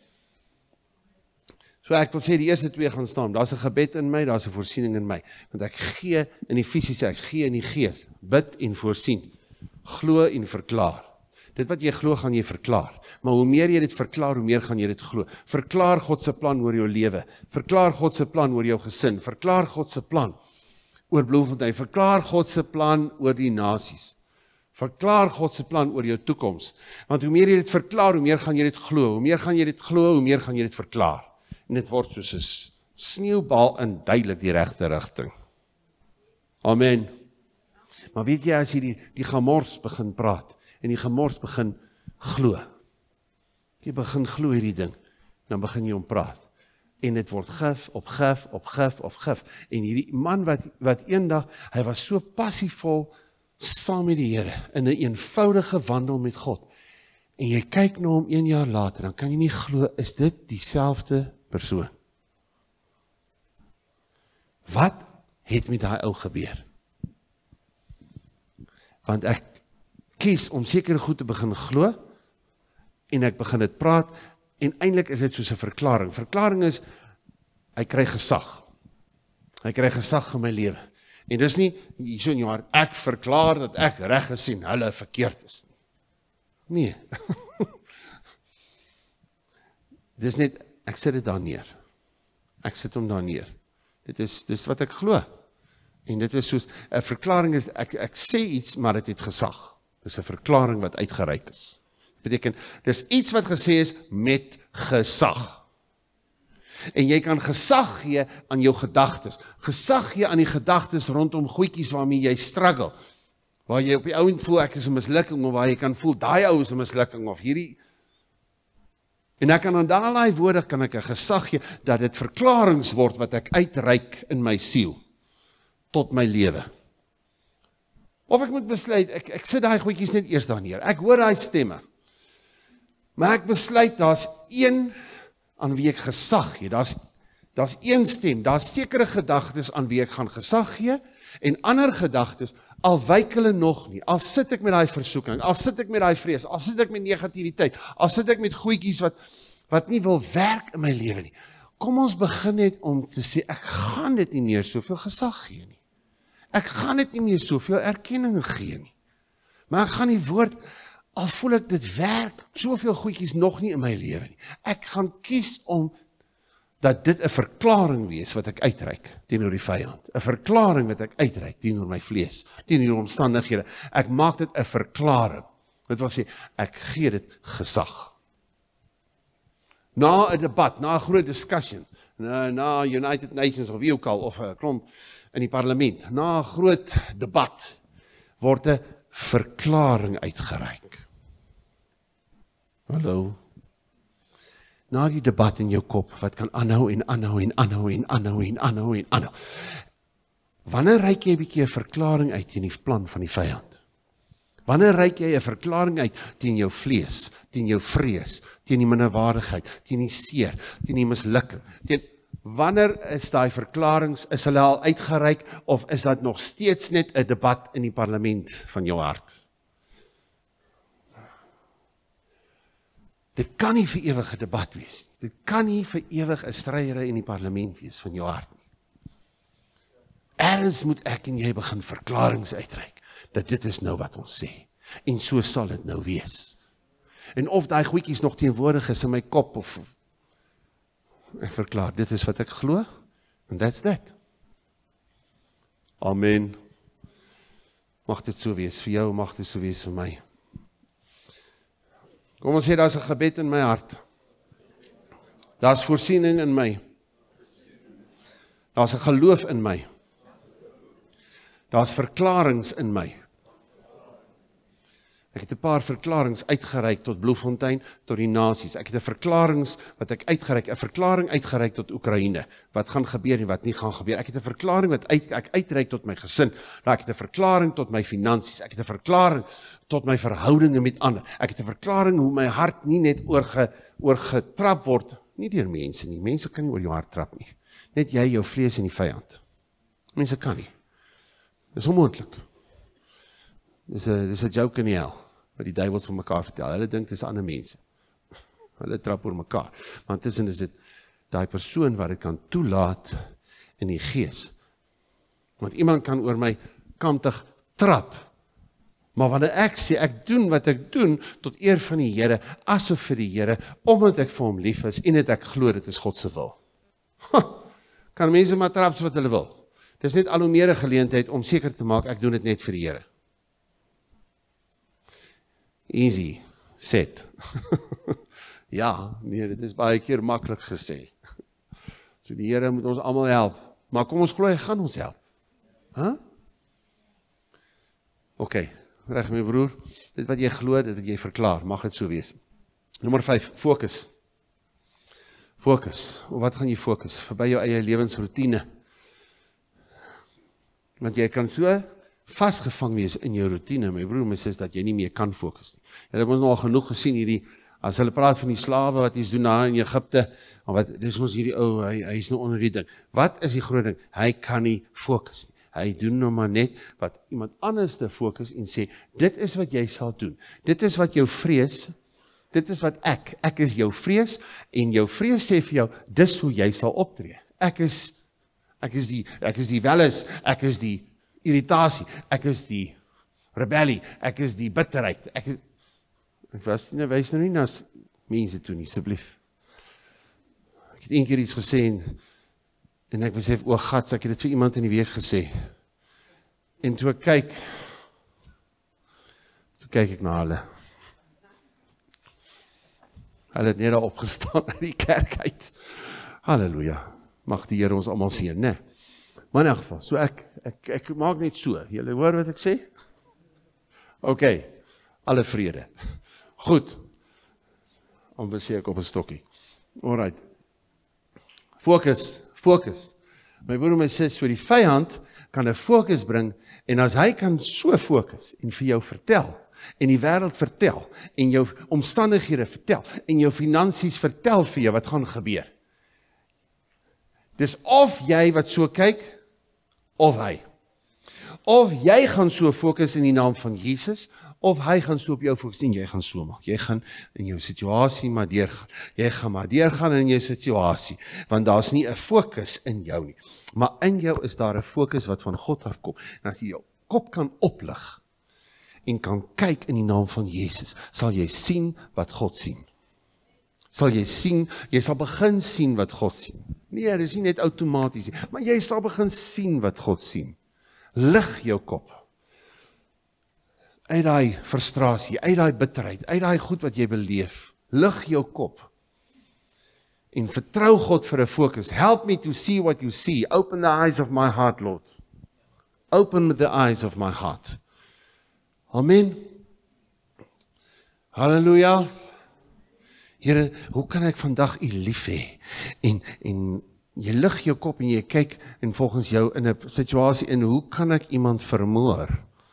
So ek wil sê die eerste twee gaan staan, daar's 'n gebed in my, daar's 'n voorsiening in my, want ek gee in die fisiese, ek gee in die gees, bid en voorsien, glo en verklaar. Dit wat jy glo, gaan jy verklaar, maar hoe meer jy dit verklaar, hoe meer gaan jy dit glo. Verklaar God se plan oor jou lewe, verklaar God se plan oor jou gesin, verklaar God se plan oor Bloemfontein, verklaar God se plan oor die nasies. Verklaar God se plan oor jou toekoms, want hoe meer jy dit verklaar, hoe meer gaan jy dit glo, hoe meer gaan jy dit glo, hoe meer gaan jy dit verklaar. En dit word soos 'n sneeubal in duidelik die regte rigting. Amen. Maar weet jy, as jy die, die gemors begin praat, en die gemors begin glo, jy begin glo hierdie ding, dan begin jy om praat, en dit word gif, op gif, op gif, op gif, en hierdie man wat, wat eendag, hy was so passievol, saam met die Here, in 'n eenvoudige wandel met God, en jy kyk na hom een jaar later, dan kan jy nie glo, is dit dieselfde persoon? Wat het met daai ou gebeur? Want ek kies om sekere goed te begin glo, en ek begin dit praat, en eintlik is dit soos 'n verklaring. Verklaring is, hy kry gesag. Hy kry gesag in my lewe. En dis nie, hier so in jou hart, ek verklaar dat ek reg is en hulle verkeerd is. Nee. Dis net, ek sit dit daar neer. Ek sit hom daar neer. Dit is, dis wat ek glo. En dit is soos, 'n verklaring is, ek, ek sê iets, maar dit het gesag. Dis 'n verklaring wat uitgereik is. Beteken, dis iets wat gesê is met gesag. En jy kan gesag gee aan jou gedagtes. Gesag gee aan die gedagtes rondom goedjies waarmee jy struggle. Waar jy op die ouend voel, ek is 'n mislukking, of waar jy kan voel, daai ou is 'n mislukking, of hierdie. En ek kan aan daai woorde, kan ek 'n gesag gee, dat dit verklarings word, wat ek uitreik in my siel, tot my lewe. Of ek moet besluit, ek, ek sit daai goedjies net eers daar neer. Ek hoor daai stemme. Maar ek besluit, daar's een aan wie ek gesag gee, daar's daar's een stem, daar's sekere gedagtes aan wie ek gaan gesag gee, en ander gedagtes, al wyk hulle nog nie, al sit ek met daai versoeking, al sit ek met daai vrees, al sit ek met negativiteit, al sit ek met goedjies wat, wat nie wil werk in my lewe nie. Kom ons begin net om te sê, ek gaan dit nie meer soveel gesag gee nie. Ek gaan dit nie meer soveel erkenning gee nie. Maar ek gaan die woord, al voel ek dit werk, soveel goedjies nog nie in my lewe nie. Ek gaan kies om dat dit 'n verklaring wees wat ek uitreik teenoor die vyand. 'n Verklaring wat ek uitreik teenoor my vlees, teenoor omstandighede. Ek maak dit 'n verklaring. Dit wil sê, ek gee dit gesag. Na 'n debat, na 'n groot discussion, na, na United Nations of wie ook al, of 'n klomp in die parlement, na 'n groot debat, word 'n verklaring uitgereik. Hallo? Na die debat in jou kop, wat kan aanhou en aanhou en aanhou en aanhou en aanhou en aanhou. Wanneer reik jy 'n bietjie 'n verklaring uit teen die plan van die vyand? Wanneer reik jy 'n verklaring uit teen jou vlees, teen jou vrees, teen die minderwaardigheid, teen die seer, teen die mislukking, teen wanneer is daai verklaringe, is hulle al uitgereik, of is dat nog steeds net 'n debat in die parlement van jou hart? Dit kan nie vir ewig 'n debat wees. Dit kan nie vir ewig 'n stryery in die parlement wees van jou hart nie. Ergens moet ek en jy begin verklaringe uitreik, dat dit is nou wat ons sê, en so sal dit nou wees. En of daai goedjies nog teenwoordig is in my kop, of ek verklaar, dit is wat ek glo, and that's that. Amen. Mag dit so wees vir jou, mag dit so wees vir my. Kom ons sê, daar is 'n gebed in my hart. Daar is voorsiening in my. Daar is 'n geloof in my. Daar is verklaringe in my. Ek het 'n paar verklaringe uitgereik tot Bloemfontein, tot die nasies. Ek het 'n verklaringe wat ek uitgereik, 'n verklaring uitgereik tot Oekraïne, wat gaan gebeur en wat nie gaan gebeur. Ek het 'n verklaring wat uit, ek uitreik tot my gesin. Ek het 'n verklaring tot my finansies. Ek het 'n verklaring tot my verhoudinge met ander. Ek het 'n verklaring hoe my hart nie net oorge, oorgetrap word, nie deur mense nie. Mense kan nie oor jou hart trap nie. Net jy, jou vlees en die vyand. Mense kan nie. Dis onmoontlik. Dis 'n dis 'n joke in die hel, wat die duiwels van mekaar vertel. Hulle dink dis ander mense. Hulle trap oor mekaar. Maar intussen is dit daai persoon wat dit kan toelaat in die gees. Want iemand kan oor my kantig trap. Maar wanneer ek sê, ek doen wat ek doen tot eer van die Here, asof vir die Here, omdat ek vir hom lief is en dat ek glo dit is God se wil. Ha, kan mense maar trap so wat hulle wil. Dis net al hoe meer 'n geleentheid om seker te maak ek doen dit net vir die Here. Easy, set. Ja, nee, dit is baie keer maklik gesê. So die Here moet ons almal help. Maar kom ons glo hy gaan ons help. Huh? Oké, okay, reg my broer, dit wat jy glo, dit wat jy verklaar, mag dit so wees. Nommer vyf, fokus. Fokus. Op wat gaan jy fokus? Verby jou eie lewensroetine. Want jy kan so vasgevang wees in jou routine, my broer, my sis, dat jy nie meer kan fokus nie. Jy het ons nog genoeg gesien hierdie, as hulle praat van die slawe wat iets doen daar in Egipte, wat, dis ons hierdie ou, oh, hy, hy is nou onder die ding. Wat is die groot ding? Hy kan nie fokus nie. Hy doen nou maar net wat iemand anders te fokus en sê, dit is wat jy sal doen. Dit is wat jou vrees, dit is wat ek, ek is jou vrees, en jou vrees sê vir jou, dis hoe jy sal optree. Ek is, ek is die, ek is die welis, ek is die irritasie, ek is die rebellie, ek is die bitterheid, ek is, ek was nie, wees nou nie na mense toe nie, asseblief. Ek het een keer iets gesê, en, en ek besef, o gats, ek het dit vir iemand in die week gesê, en toe ek kyk, toe kyk ek na hulle, hulle het net daar opgestaan in die kerk uit, halleluja, mag die Here ons allemaal sien, ne? Maar in elk geval, so ek, ek, ek maak net so, julle hoor wat ek sê? Ok, alle vrede. Goed, amper sê ek op 'n stokkie. Alright, focus, focus. My broer en my sis, so die vyand kan 'n fokus bring, en as hy kan so fokus, en vir jou vertel, en die wêreld vertel, en jou omstandighede vertel, en jou finansies vertel vir jou wat gaan gebeur. Dis of jy wat so kyk, of hy. Of jy gaan so fokus in die naam van Jesus, of hy gaan so op jou fokus en jy gaan so maak. Jy gaan in jou situasie maar deurgaan. Jy gaan maar deurgaan in jou situasie, want daar is nie 'n fokus in jou nie. Maar in jou is daar 'n fokus wat van God afkom. En as jy jou kop kan oplig, en kan kyk in die naam van Jesus, sal jy sien wat God sien. Sal jy sien, jy sal begin sien wat God sien. Nee, dis nie net outomaties nie, maar jy sal begin sien wat God sien. Lig jou kop. Uit daai frustrasie, uit daai bitterheid, uit daai goed wat jy beleef. Lig jou kop. En vertrou God vir 'n fokus. Help me to see what you see. Open the eyes of my heart, Lord. Open the eyes of my heart. Amen. Halleluja. Here, hoe kan ek vandag U lief hê? En, en jy lig jou kop en jy kyk en volgens jou in 'n situasie in, hoe kan ek iemand vermoor?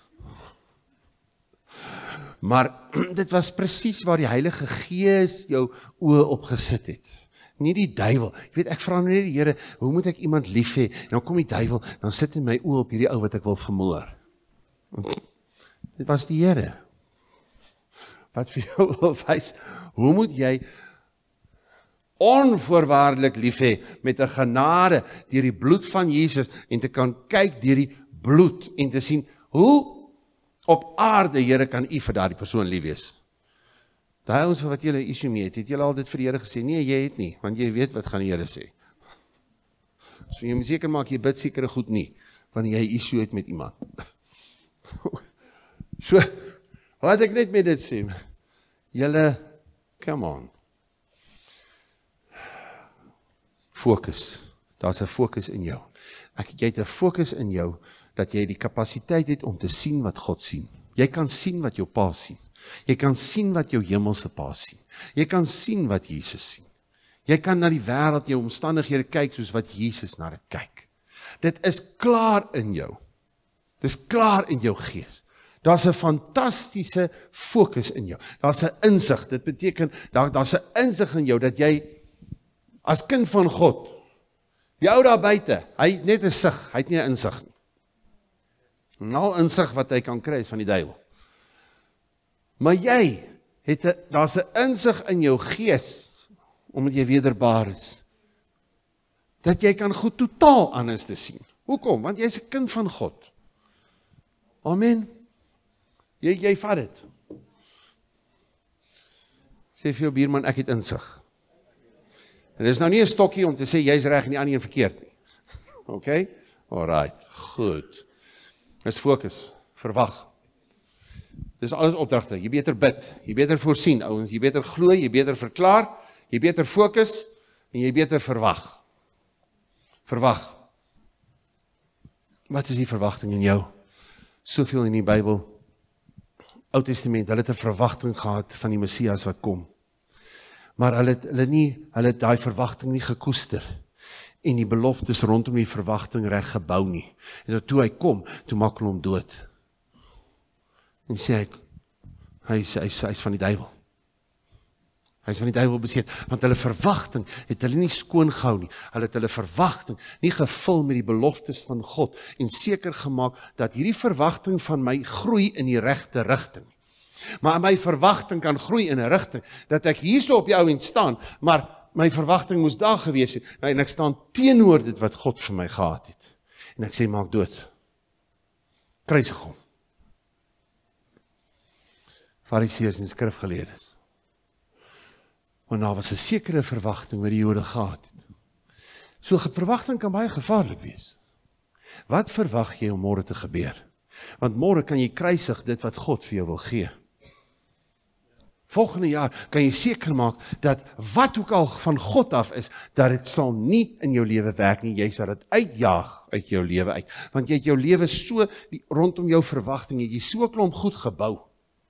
Maar dit was presies waar die Heilige Gees jou oë opgesit het. Nie die duiwel. Jy weet, ek vra nou net die Here, hoe moet ek iemand lief hê? En dan kom die duiwel, dan sit in my oë op hierdie ou wat ek wil vermoor. Dit was die Here. Wat vir jou wil wys, hoe moet jy onvoorwaardelik lief hê met 'n genade deur die bloed van Jesus en te kan kyk deur die bloed en te sien, hoe op aarde, Here, kan U vir daardie persoon lief wees? Daai ouens vir wat julle 'n issue mee het, het julle al dit vir die Here gesê? Nee, jy het nie, want jy weet wat gaan die Here sê. So jy moet seker maak, jy bid sekere goed nie, wanneer jy 'n issue het met iemand. So, wat ek net met dit sê, julle, come on. Fokus. Daar's 'n fokus in jou. Ek jy het 'n fokus in jou, dat jy die kapasiteit het om te sien wat God sien. Jy kan sien wat jou Pa sien. Jy kan sien wat jou hemelse Pa sien. Jy kan sien wat Jesus sien. Jy kan na die wêreld, jou omstandighede kyk soos wat Jesus na dit kyk. Dit is klaar in jou. Dit is klaar in jou gees. Daar's 'n fantastiese fokus in jou. Daar's 'n insig. Dit beteken daar daar's 'n insig in jou dat jy as kind van God, die ou daar buite, hy het net 'n sig, hy het nie 'n insig nie. Nou insig wat hy kan kry is van die duiwel. Maar jy het 'n daar's 'n insig in jou gees omdat jy wederbaar is. Dat jy kan goed totaal anders te sien. Hoekom? Want jy's 'n kind van God. Amen. Jy jy vat dit. Sê vir jou buurman, ek het insig. En dit is nou nie 'n stokkie om te sê jy's reg en die ander een verkeerd nie. OK? Alright, goed. Dis fokus, verwag. Dis alles opdragte. Jy beter bid, jy beter voorsien, ouens, jy beter glo, jy beter verklaar, jy beter fokus en jy beter verwag. Verwag. Wat is die verwagting in jou? Soveel in die Bybel. Ou Testament, hulle het 'n verwagting gehad van die Messias wat kom. Maar hulle het hulle nie, hulle het daai verwagting nie gekoester. En die beloftes rondom die verwagting reg gebou nie. En toe hy kom, toe maak hulle hom dood. En sê hy, hy is, hy is, hy is van die duiwel. Hy is van die duiwel beseet, want hulle verwagting het hulle nie skoon gehou nie. Hulle het hulle verwagting nie gevul met die beloftes van God en seker gemaak dat hierdie verwagting van my groei in die regte rigting. Maar my verwagting kan groei in 'n rigting dat ek hierso op jou en staan, maar my verwagting moes daar gewees het. Nou, en ek staan teenoor dit wat God vir my gehad het. En ek sê, maak dood. Kruisig hom. Fariseërs en skrifgeleerdes. Want daar was 'n sekere verwagting wat die Jode gehad het. So 'n verwagting kan baie gevaarlik wees. Wat verwag jy om môre te gebeur? Want môre kan jy kruisig dit wat God vir jou wil gee. Volgende jaar kan jy seker maak dat wat ook al van God af is, dat dit sal nie in jou lewe werk nie. Jy sal dit uitjaag uit jou lewe uit. Want jy het jou lewe so die, rondom jou verwagting, jy so 'n klomp goed gebou.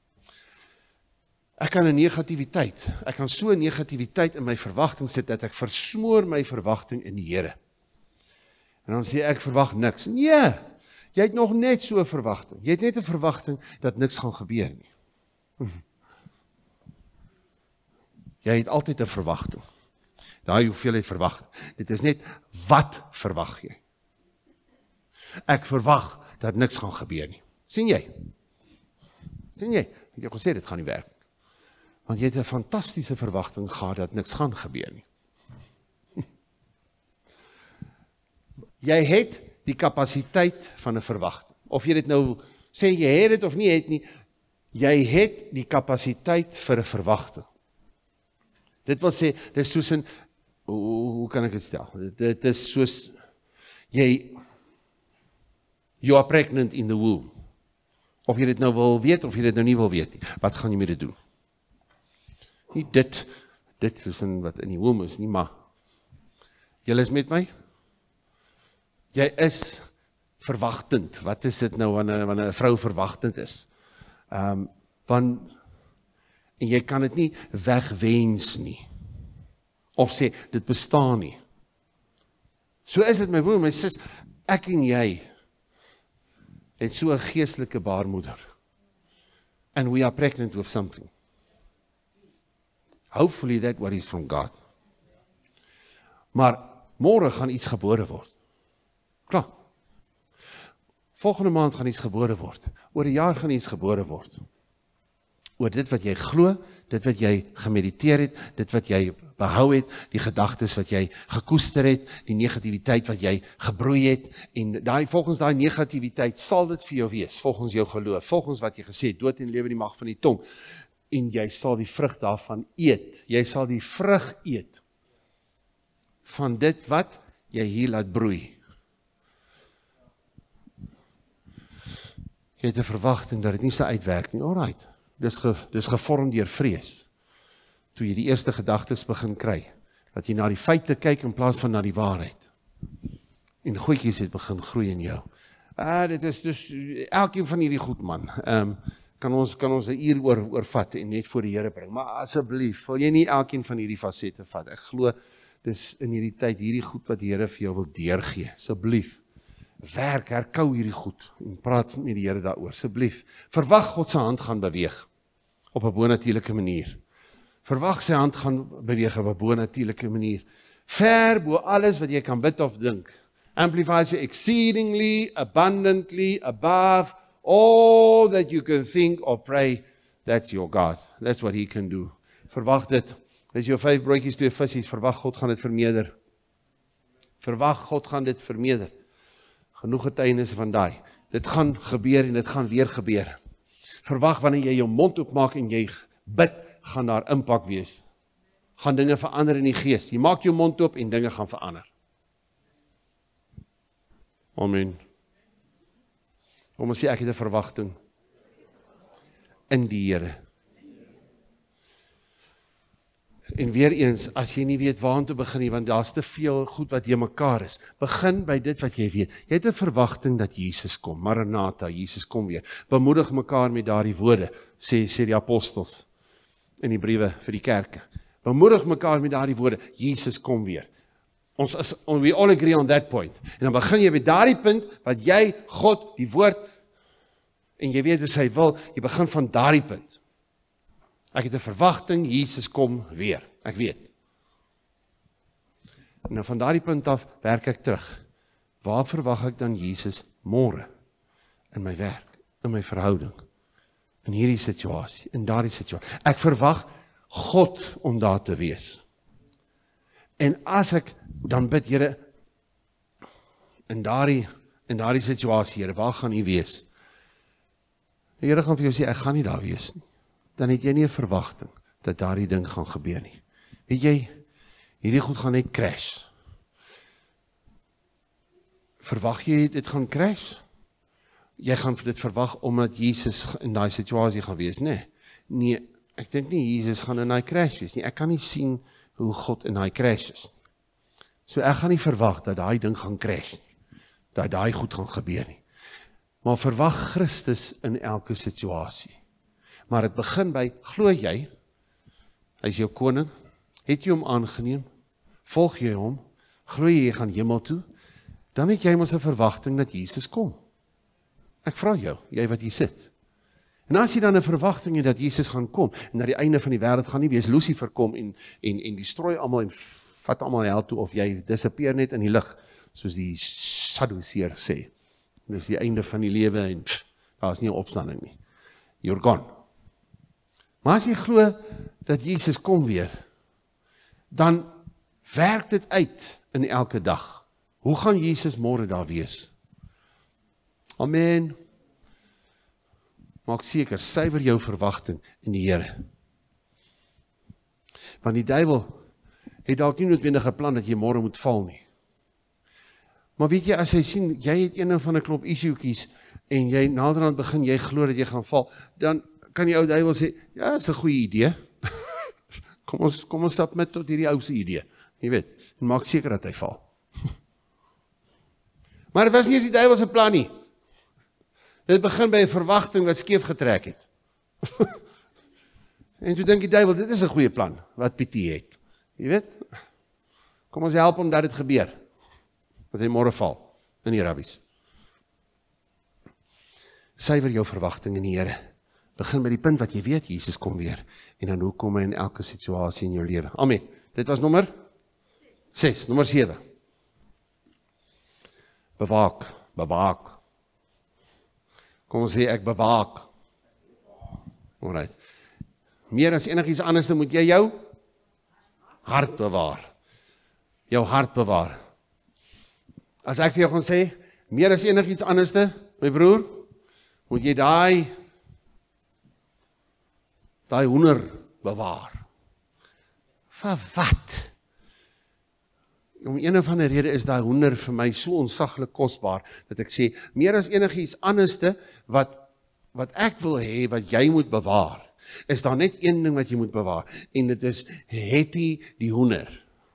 Ek kan 'n negativiteit, ek kan so 'n negativiteit in my verwagting sit, dat ek versmoor my verwagting in die Here. En dan sê ek verwag niks. Nee, jy het nog net so 'n verwagting. Jy het net 'n verwagting dat niks gaan gebeur nie. Jy het altyd 'n verwagting. Daai hoeveelheid verwagting. Dit is net, wat verwag jy? Ek verwag dat niks gaan gebeur nie. Sien jy? Sien jy? Ek het jou gesê dit gaan nie werk. Want jy het 'n fantastiese verwagting gehad dat niks gaan gebeur nie. Jy het die kapasiteit van 'n verwagting. Of jy dit nou sê jy het dit of nie het nie, jy het die kapasiteit vir 'n verwagting. Dit wil sê, dis soos 'n hoe, hoe kan ek dit stel? Dit, dit is soos, jy, you are pregnant in the womb. Of jy dit nou wil weet, of jy dit nou nie wil weet nie. Wat gaan jy met dit doen? Nie dit, dit soos in wat in die womb is nie, maar, julle is met my? Jy is verwagtend. Wat is dit nou wanneer, wanneer 'n vrou verwagtend is? Um, want, en jy kan dit nie wegwens nie. Of sê, dit bestaan nie. So is dit my broer, my sis, ek en jy, het so 'n geestelike baarmoeder. And we are pregnant with something. Hopefully that what is from God. Maar, môre gaan iets gebore word. Klaar. Volgende maand gaan iets gebore word. Oor 'n jaar gaan iets gebore word. Oor dit wat jy glo, dit wat jy gemediteer het, dit wat jy behou het, die gedagtes wat jy gekoester het, die negativiteit wat jy gebroei het, en daai, volgens daai negativiteit sal dit vir jou wees, volgens jou geloof, volgens wat jy gesê het, dood en lewe in die mag van die tong, en jy sal die vrug daarvan eet, jy sal die vrug eet, van dit wat jy hier laat broei. Jy het 'n verwagting dat dit nie sal uitwerk nie, alright. Dis, ge, dis gevorm deur vrees. Toe jy die eerste gedagtes begin kry, dat jy na die feite kyk in plaas van na die waarheid. En goedjies het begin groei in jou. Ah, dit is dus, elkeen van hierdie goed man, um, kan ons kan ons 'n uur oor, oorvat en net voor die Here bring. Maar asseblief, wil jy nie elkeen van hierdie fasette vat. Ek glo, dis in hierdie tyd, hierdie goed wat die Here vir jou wil deurgee. Asseblief. Werk, herkou hierdie goed en praat met die Here daaroor, asseblief. Verwag God se hand gaan beweeg op 'n bonatuurlike manier. Verwag sy hand gaan beweeg op 'n bonatuurlike manier. Ver bo alles wat jy kan bid of dink. Amplify sê exceedingly, abundantly, above all that you can think or pray. That's your God. That's what he can do. Verwag dit. Dis jou vyf broodjies, twee visse. Verwag God gaan dit vermeerder. Verwag God gaan dit vermeerder. Genoeg getuienisse van daai. Dit gaan gebeur en dit gaan weer gebeur. Verwag wanneer jy jou mond oopmaak en jy bid, gaan daar impak wees. Gaan dinge verander in die gees. Jy maak jou mond oop en dinge gaan verander. Amen. Kom ons sê ek het 'n verwagting in die Here. En weer eens, as jy nie weet waar om te begin nie, want daar's te veel goed wat jy mekaar is. Begin by dit wat jy weet. Jy het 'n verwagting dat Jesus kom. Maranatha, Jesus kom weer. Bemoedig mekaar met daardie woorde, sê sê die apostels in die briewe vir die kerke. Bemoedig mekaar met daardie woorde, Jesus kom weer. Ons is, we all agree on that point. En dan begin jy by daardie punt wat jy, God, die woord, en jy weet as hy wil, jy begin van daardie punt. Ek het 'n verwagting, Jesus kom weer. Ek weet. En nou van daardie punt af werk ek terug. Waar verwag ek dan Jesus môre? In my werk, in my verhouding, in hierdie situasie, in daardie situasie. Ek verwag God om daar te wees. En as ek dan bid, Here, in daardie in daardie situasie, Here, waar gaan U wees? Die Here gaan vir jou sê, ek gaan nie daar wees nie. Dan het jy nie 'n verwagting dat daardie ding gaan gebeur nie. Weet jy, hierdie goed gaan net crash. Verwag jy dit gaan crash? Jy gaan dit verwag omdat Jesus in daai situasie gaan wees, nee. Nee, ek dink nie Jesus gaan in daai crash wees nie. Ek kan nie sien hoe God in daai crash is. So ek gaan nie verwag dat daai ding gaan crash nie. Dat daai goed gaan gebeur nie. Maar verwag Christus in elke situasie. Maar het begin by, glo jy, hy is jou koning, het jy hom aangeneem, volg jy hom, glo jy, jy gaan hemel toe, dan het jy mos 'n verwagting dat Jesus kom. Ek vra jou, jy wat hier sit. En as jy dan 'n verwagting het dat Jesus gaan kom, en na die einde van die wêreld gaan nie wees Lucifer kom en, en, en destrooi almal en vat almal hel toe, of jy disappear net in die lug, soos die Sadduseer sê. Dis die einde van die lewe en pff, daar is nie 'n opstanding nie. You're gone. Maar as jy glo dat Jesus kom weer, dan werk dit uit in elke dag. Hoe gaan Jesus môre daar wees? Amen. Maak seker, suiwer jou verwagting in die Here. Want die duiwel het dalk nie noodwendig 'n plan dat jy môre moet val nie. Maar weet jy, as hy sien, jy het een van 'n klomp issuekies, en jy naderhand begin, jy glo dat jy gaan val, dan kan die ou duiwel sê, ja, is 'n goeie idee. kom ons, kom ons stap met tot hierdie ou se idee. Jy weet, en maak seker dat hy val. Maar dit was nie eens die duiwel se plan nie. Dit begin by 'n verwagting wat skeef getrek het. En toe dink die duiwel, dit is 'n goeie plan, wat Pietie het. Jy weet, kom ons help hom dat dit gebeur. Dat hy môre val, in die rabbies. Suiwer jou verwagting in die Here. Begin by die punt wat jy weet, Jesus kom weer. En dan hoe kom hy in elke situasie in jou lewe. Amen. Dit was nommer ses, nommer sewe. Bewaak, bewaak. Kom ons sê, ek bewaak. Alright. Meer as enigiets anders, dan moet jy jou hart bewaar. Jou hart bewaar. As ek vir jou gaan sê, meer as enigiets anders, my broer, moet jy daai daai hoender bewaar. Vir wat? Om een of ander rede is daai hoender vir my so onsaglik kosbaar, dat ek sê, meer as enigiets anderste, wat, wat ek wil hê, wat jy moet bewaar, is daar net een ding wat jy moet bewaar, en dit is, Hetty die hoender.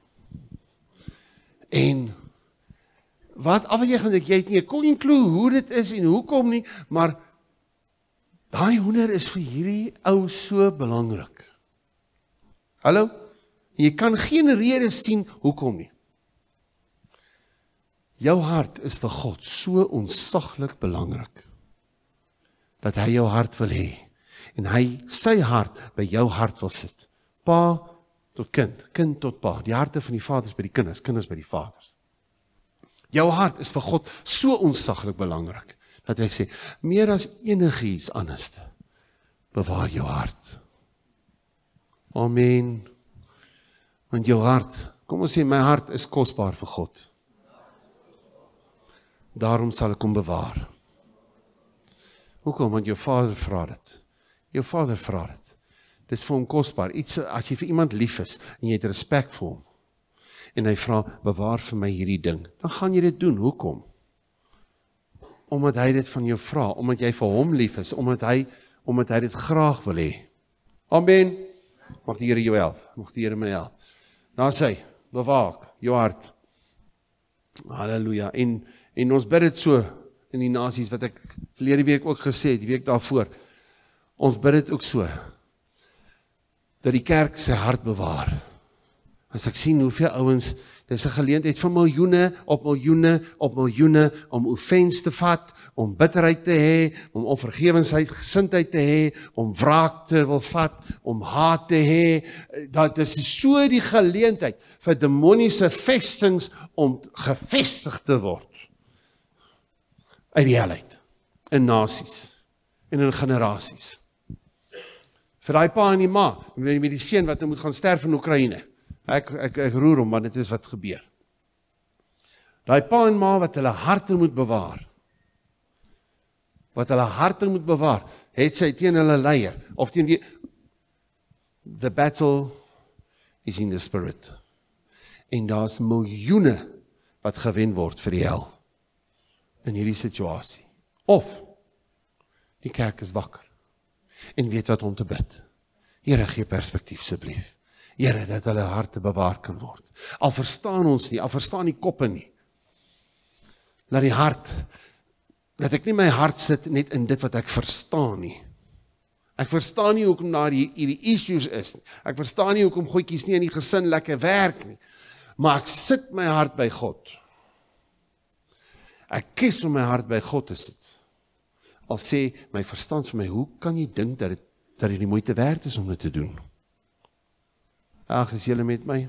En, wat, af wat jy gaan dink, jy het nie, ek kon nie klou hoe dit is, en hoekom nie, maar, daai hoender is vir hierdie ou so belangrik. Hallo? Jy kan geen rede sien, hoekom nie. Jou hart is vir God so onsaglik belangrik, dat hy jou hart wil hê, en hy sy hart by jou hart wil sit. Pa tot kind, kind tot pa, die harte van die vaders by die kinders, kinders by die vaders. Jou hart is vir God so onsaglik belangrik, dat hy sê, meer as enigiets anders, bewaar jou hart. Amen. Want jou hart, kom ons sê, my hart is kosbaar vir God. Daarom sal ek hom bewaar. Hoekom? Want jou vader vra dit. Jou vader vra dit. Dit is vir hom kosbaar. Iets, as jy vir iemand lief is, en jy het respek vir hom, en hy vra, bewaar vir my hierdie ding, dan gaan jy dit doen. Hoekom? Omdat hy dit van jou vra, omdat jy vir hom lief is, omdat hy, omdat hy dit graag wil hê. Amen. Mag die Here jou help, mag die Here my help. Daar sê, bewaak jou hart. Halleluja. En, en ons bid dit so in die nasies, wat ek verlede week ook gesê het, die week daarvoor. Ons bid dit ook so, dat die kerk sy hart bewaar. As ek sien hoeveel ouens, dit is 'n geleentheid van miljoene op miljoene op miljoene om offense te vat, om bitterheid te hê, om onvergewensheid, gesindheid te hê, om wraak te wil vat, om haat te hê. Dat is so die geleentheid vir demoniese vestings om gevestig te word. Uit die helheid, in nasies, en in generasies. Vir daai pa en die ma, met die seun wat nou moet gaan sterf in Oekraïne. Ek, ek, ek roer om, want dit is wat gebeur. Daai pa en ma wat hulle harte moet bewaar, wat hulle harte moet bewaar, het sy teen hulle leier, of teen die, the battle is in the spirit. En daar's miljoene wat gewen word vir die hel, in hierdie situasie. Of, die kerk is wakker, en weet wat om te bid. Here, gee perspektief asseblief. Here, dat hulle harte bewaar kan word. Al verstaan ons nie, al verstaan die koppe nie. Laat die hart, dat ek nie my hart sit net in dit wat ek verstaan nie. Ek verstaan nie hoekom daar die, die issues is nie. Ek verstaan nie hoekom goedjies nie in die gesin lekker werk nie. Maar ek sit my hart by God. Ek kies om my hart by God te sit. Al sê my verstand vir my, hoe kan jy dink dat dit, dat dit die moeite werd is om dit te doen? Ag, is julle met my?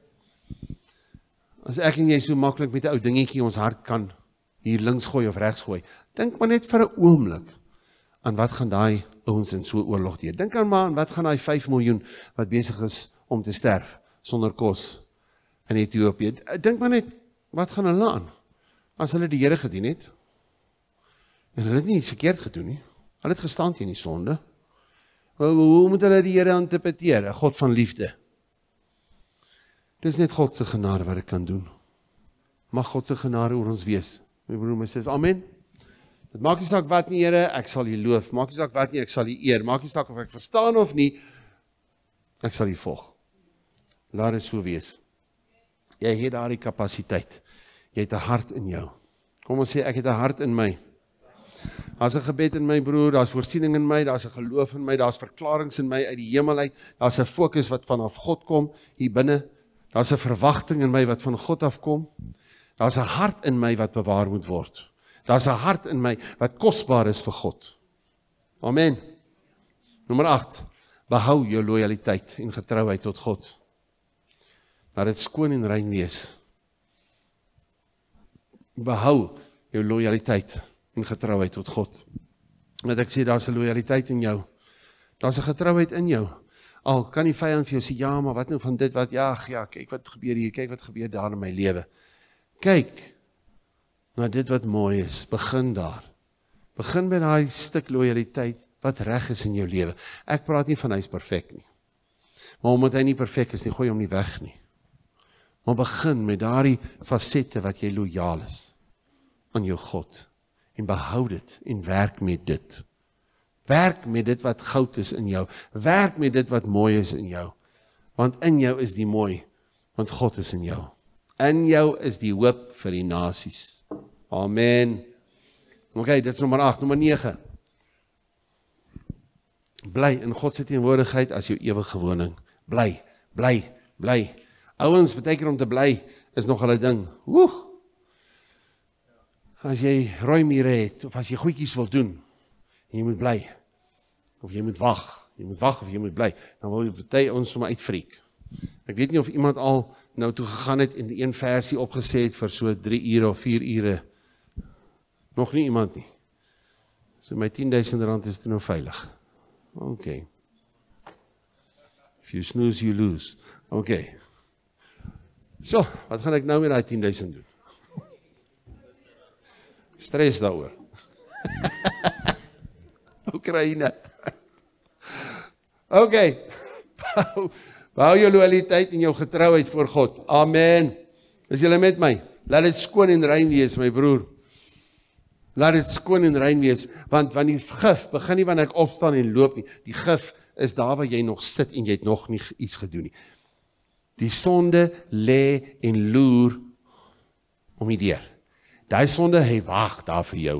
As ek en jy so maklik met 'n ou dingetjie ons hart kan hier links gooi of regs gooi, dink maar net vir 'n oomblik aan wat gaan daai ouens in so 'n oorlog deur. Dink aan maar aan wat gaan daai vyf miljoen wat besig is om te sterf sonder kos in Ethiopië. Dink maar net, wat gaan hulle aan as hulle die Here gedien het? En hulle het nie iets verkeerd gedoen nie. Hulle het gestaan teen die sonde. Hoe moet hulle die Here interpreteer? 'n God van liefde. Dis net God se genade wat dit kan doen. Mag God se genade oor ons wees. My broer, my sis, amen. Dit maak nie saak wat nie, Here, ek sal U loof. Maak nie saak wat nie, ek sal U eer. Maak nie saak of ek verstaan of nie, ek sal U volg. Laat dit so wees. Jy het daardie kapasiteit. Jy het 'n hart in jou. Kom ons sê, ek het 'n hart in my. Daar's 'n gebed in my broer, daar's voorsiening in my, daar's 'n geloof in my, daar's verklaringe in my uit die hemel uit, daar's 'n fokus wat vanaf God kom hier binne. Daar's 'n verwagting in my wat van God afkom. Daar's 'n hart in my wat bewaar moet word. Daar's 'n hart in my wat kosbaar is vir God. Amen. Nommer agt. Behou jou lojaliteit en getrouheid tot God. Laat dit skoon en rein wees. Behou jou lojaliteit en getrouheid tot God. Want ek sê, daar's 'n lojaliteit in jou. Daar's 'n getrouheid in jou. Al kan die vyand vir jou sê, ja, maar wat nou van dit, wat, ja, ja, kyk wat gebeur hier, kyk wat gebeur daar in my lewe. Kyk na dit wat mooi is, begin daar. Begin met daai stuk lojaliteit wat reg is in jou lewe. Ek praat nie van hy is perfek nie. Maar omdat hy nie perfek is nie, gooi hom nie weg nie. Maar begin met daardie fasette wat jy lojaal is aan jou God. En behou dit en werk met dit. Werk met dit wat goud is in jou. Werk met dit wat mooi is in jou. Want in jou is die mooi, want God is in jou. In jou is die hoop vir die nasies. Amen. Ok, dit is nommer agt. Nommer nege. Bly in God se teenwoordigheid as jou ewige woning. Bly, bly, bly. Ouens, beteken om te bly is nog 'n ding. Woe! As jy rooi mure het, of as jy goedjies wil doen, en jy moet bly, of jy moet wag, jy moet wag of jy moet bly, dan wil jy party ons sommer uitfreek. Ek weet nie of iemand al nou toe gegaan het en die een versie opgesê het vir so drie ure of vier ure. Nog nie iemand nie. So my tien duisend rand is toe nou veilig. Ok. If you snooze, you lose. Ok. So, wat gaan ek nou met die tien duisend doen? Stres daaroor. Oekraïne. Ok. Bou, bou jou loyaliteit en jou getrouheid voor God. Amen. Is julle met my? Laat dit skoon en rein wees, my broer. Laat dit skoon en rein wees, want want die gif begin nie wanneer ek opstaan en loop nie. Die gif is daar waar jy nog sit en jy het nog nie iets gedoen nie. Die sonde lê en loer om die deur. Daai sonde, hy wag daar vir jou.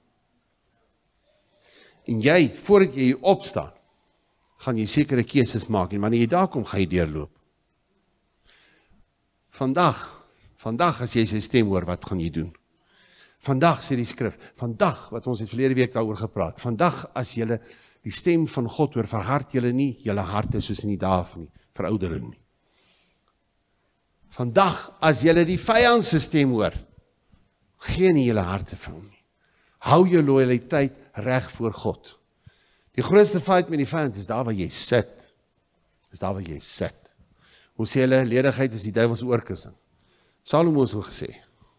En jy, voordat jy opstaan, gaan jy sekere keuses maak, en wanneer jy daar kom, gaan jy deurloop. Vandag, vandag as jy sy stem hoor, wat gaan jy doen? Vandag, sê die skrif, vandag, wat ons het verlede week daaroor gepraat, vandag as jy die stem van God hoor, verhard jy nie, jy harte soos in die dae van die veroudering nie. Vandag, as jy die vyand se stem hoor, gee nie julle harte vir hom nie. Hou jou loyaliteit reg voor God. Die grootste fight met die vyand is daar waar jy sit. Is daar waar jy sit. Hoe sê hulle, ledigheid is die duiwels oorkussing. Salomo so gesê.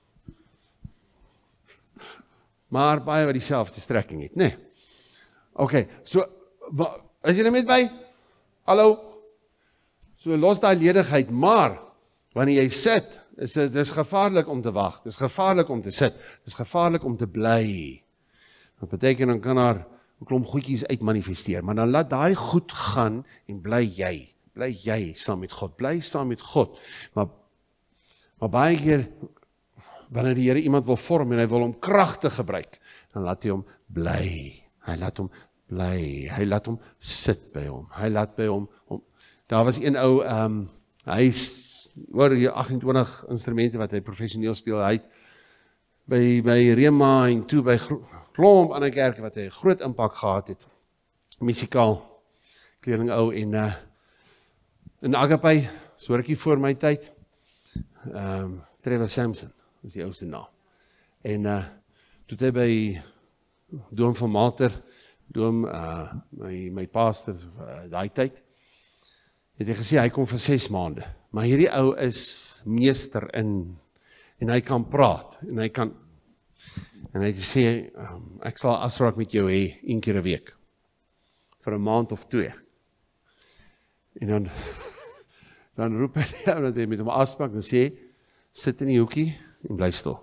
Maar baie wat dieselfde strekking het, né? Nee. Ok, so, is julle met my? Hallo? So, los daai ledigheid, maar, wanneer jy sit, is dit is gevaarlik om te wag, dit is gevaarlik om te sit, dit is gevaarlik om te bly. Dat beteken, dan kan daar 'n klomp goedjies uitmanifesteer, maar dan laat daai goed gaan, en bly jy, bly jy saam met God, bly saam met God, maar, maar baie keer, wanneer die Here iemand wil vorm, en hy wil hom kragtig gebruik, dan laat hy hom bly, hy laat hom bly, hy laat hom sit by hom, hy laat by hom, hom. Daar was een ou, um, hy is, oor die agt en twintig instrumente wat hy professioneel speel, hy het by, by Rema en toe by klomp ander kerke wat hy groot impak gehad het, musikaal, kleerling ou, en uh, in Agapai, so rukkie voor my tyd, um, Trevor Sampson, is die ouste naam, en uh, toe het hy by Doom van Malter, Doom, uh, my, my pastor, uh, daai tyd, het hy gesê, hy kom vir ses maande, maar hierdie ou is meester in, en hy kan praat, en hy kan, en hy het gesê, um, ek sal afspraak met jou hê, een keer 'n week, vir 'n maand of twee, en dan, Dan roep hy jou dat jy met hom afspraak en sê, sit in die hoekie en bly stil.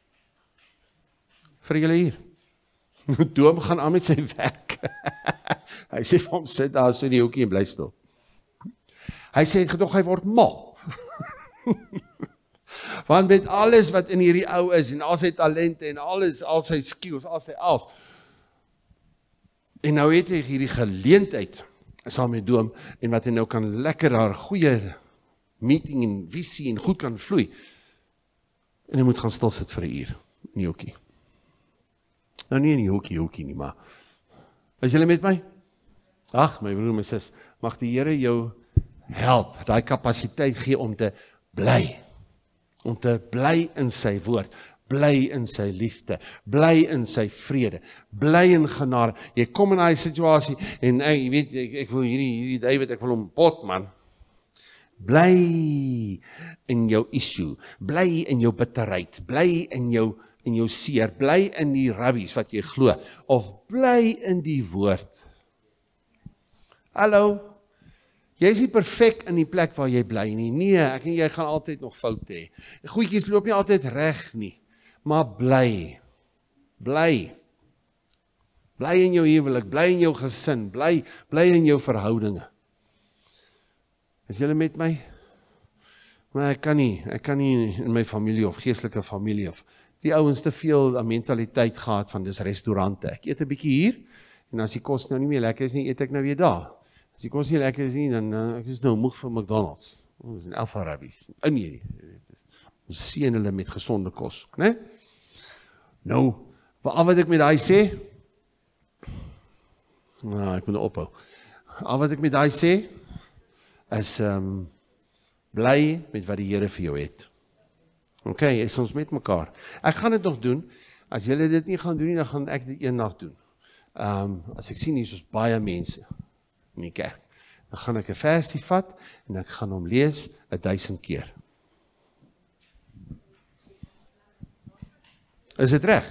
Vir julle hier. Doom gaan aan met sy werk. Hy sê vir hom, sit daar so in die hoekie en bly stil. Hy sê, gedog hy word mal. Want met alles wat in hierdie ou is, en al sy talente, en alles, al sy skills, al sy als, en nou het hy hierdie geleentheid, saam met Doom, en wat hy nou kan lekker daar goeie meeting en visie en goed kan vloei, en hy moet gaan stil sit vir 'n uur, in die hoekie. Nou nie in die hoekie, hoekie nie, maar, is julle met my? Ag, my broer, my sis, mag die Here jou help, daai kapasiteit gee om te bly, om te bly in sy woord, bly in sy liefde, bly in sy vrede, bly in genade. Jy kom in daai situasie, en jy weet, ek, ek wil hierdie, hierdie David, ek wil hom pot, man. Bly in jou issue, bly in jou bitterheid, bly in jou, in jou seer, bly in die rabbies wat jy glo, of bly in die woord. Hallo, jy is nie perfek in die plek waar jy bly nie. Nee, ek en jy gaan altyd nog foute hê. Goedjies loop nie altyd reg nie, maar bly. Bly. Bly in jou huwelik, bly in jou gesin, bly, bly in jou verhoudinge. Is julle met my? Maar ek kan nie, ek kan nie in my familie of geestelike familie of die ouens te veel aan mentaliteit gehad van dis restaurante. Ek eet 'n bietjie hier en as die kos nou nie meer lekker is nie, eet ek nou weer daar. As die kos nie lekker is nie, dan uh, ek is nou moeg vir McDonald's. Oh, dis 'n Alpha Rabbies. In hierdie. Ons seën hulle met gesonde kos, né? Nou, al wat ek met daai sê, nou, ek moet nou ophou. Al wat ek met daai sê, is um, bly met wat die Here vir jou het. Ok, is ons met mekaar. Ek gaan dit nog doen. As julle dit nie gaan doen nie, dan gaan ek dit eendag doen. Um, as ek sien hier is ons baie mense in die kerk, dan gaan ek 'n versie vat en ek gaan hom lees 'n duisend keer. Is dit reg?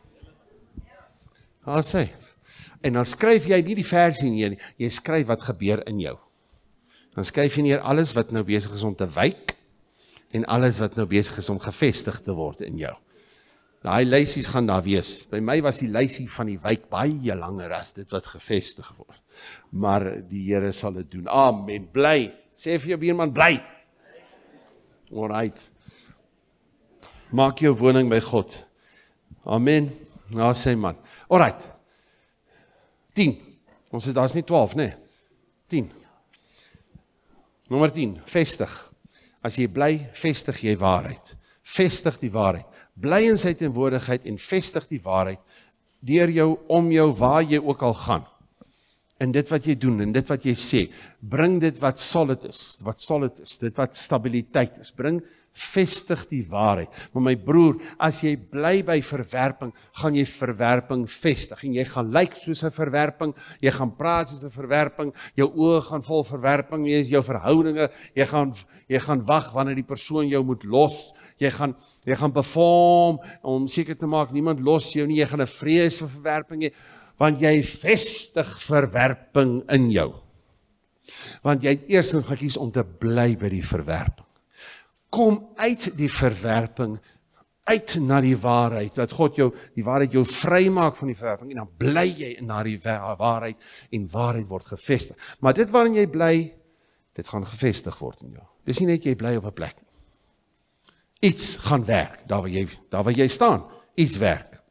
Ja, sê. En dan skryf jy nie die versie neer nie, jy skryf wat gebeur in jou. Dan skryf jy neer alles wat nou besig is om te wyk en alles wat nou besig is om gevestig te word in jou. Daai lysies gaan daar wees. By my was die lysie van die wyk baie langer as dit wat gevestig word. Maar die Here sal dit doen. Amen. Bly. Sê vir jou buurman, bly. Alright. Maak jou woning by God. Amen. Nou sê man. Alright. tien. Ons het daar's nie twaalf, nee. tien. Nommer tien, vestig. As jy bly, vestig jy waarheid. Vestig die waarheid. Bly in sy teenwoordigheid en vestig die waarheid deur jou, om jou, waar jy ook al gaan. En dit wat jy doen, en dit wat jy sê, bring dit wat solid is, wat solid is, dit wat stabiliteit is. Bring, vestig die waarheid. Maar my broer, as jy bly by verwerping, gaan jy verwerping vestig. En jy gaan lyk soos 'n verwerping, jy gaan praat soos 'n verwerping, jou oë gaan vol verwerping wees, jou verhoudinge, jy gaan, jy gaan wag wanneer die persoon jou moet los, jy gaan, jy gaan perform, om seker te maak, niemand los jou nie, jy gaan 'n vrees vir verwerping hê, want jy vestig verwerping in jou. Want jy het eers gaan kies om te bly by die verwerping. Kom uit die verwerping, uit na die waarheid, dat God jou, die waarheid jou vry maak van die verwerping, en dan bly jy in daardie waarheid, en waarheid word gevestig. Maar dit waarin jy bly, dit gaan gevestig word in jou. Dis nie net jy bly op 'n plek. Iets gaan werk, daar waar jy, daar waar jy staan, iets werk.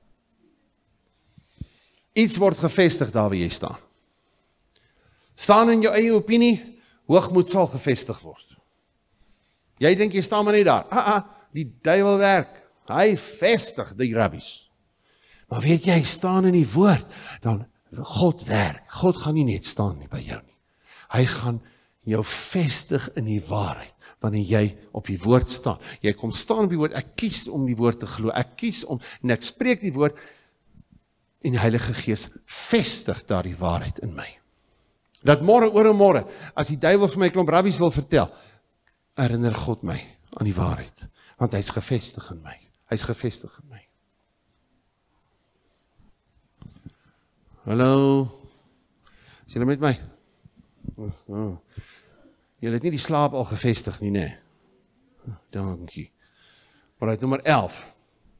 Iets word gevestig daar waar jy staan. Staan in jou eie opinie, hoogmoed sal gevestig word. Jy dink jy staan maar net daar. Ah, ah, die duiwel werk. Hy vestig die rabbies. Maar weet jy, staan in die woord, dan God werk. God gaan nie net staan nie by jou nie. Hy gaan jou vestig in die waarheid, wanneer jy op die woord staan. Jy kom staan op die woord, ek kies om die woord te glo, ek kies om, en ek spreek die woord, en die Heilige Gees vestig daar die waarheid in my. Dat môre oor en môre, as die duiwel vir my klomp rabbies wil vertel, herinner God my aan die waarheid, want hy is gevestig in my. Hy is gevestig in my. Hallo, is julle met my? Oh, oh. Julle het nie die slaap al gevestig nie, nee. Dankie. Alright, nommer elf.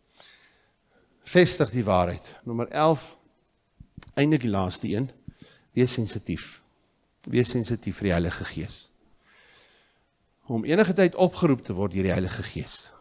Vestig die waarheid. Nommer elf, eintlik die laaste een, wees sensitief. Wees sensitief vir die Heilige Gees. Om enige tyd opgeroep te word deur die Heilige Gees.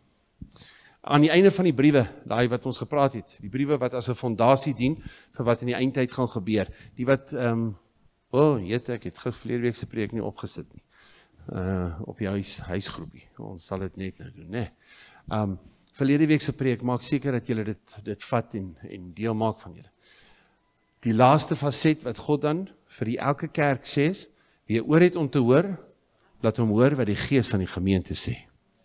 Aan die einde van die briewe, daai wat ons gepraat het, die briewe wat as 'n fondasie dien vir wat in die eindtyd gaan gebeur, die wat, ehm, um, o, oh, jette, ek het gister verlede week se preek nie opgesit nie, uh, op die huis, huisgroepie, ons sal dit net nou doen, nee. Um, verlede week se preek, maak seker dat julle dit, dit vat en, en deel maak van julle. Die laaste facet wat God dan vir die elke kerk sê, wie oor het om te hoor, laat hom hoor wat die Gees aan die gemeente sê.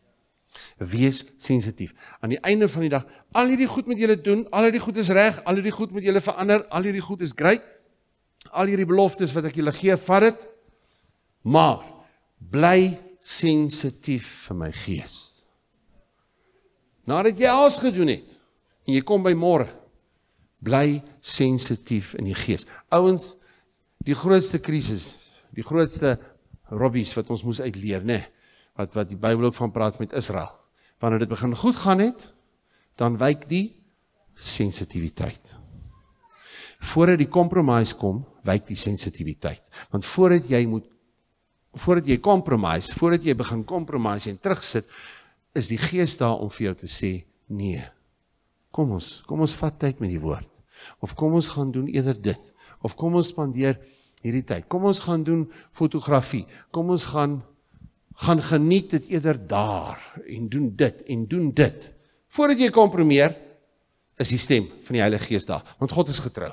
Wees sensitief. Aan die einde van die dag, al hierdie goed moet julle doen, al hierdie goed is reg, al hierdie goed moet julle verander, al hierdie goed is great, al hierdie beloftes wat ek julle gee, vat het, maar, bly sensitief vir my Gees. Nadat jy alles gedoen het, en jy kom by môre, bly sensitief in die Gees. Ouens, die grootste krisis, die grootste robbies wat ons moes uitleer, nee, wat, wat die Bybel ook van praat met Israel. Wanneer dit begin goed gaan het, dan wyk die sensitiwiteit. Voordat die compromise kom, wyk die sensitiwiteit. Want voordat jy moet, voordat jy compromise, voordat jy begin compromise en terugsit, is die Gees daar om vir jou te sê, nee, kom ons, kom ons vat tyd met die woord. Of kom ons gaan doen eerder dit. Of kom ons spandeer hierdie tyd. Kom ons gaan doen fotografie. Kom ons gaan gaan geniet dit eerder daar, en doen dit, en doen dit. Voordat jy kompromeer, is die stem van die Heilige Gees daar, want God is getrou.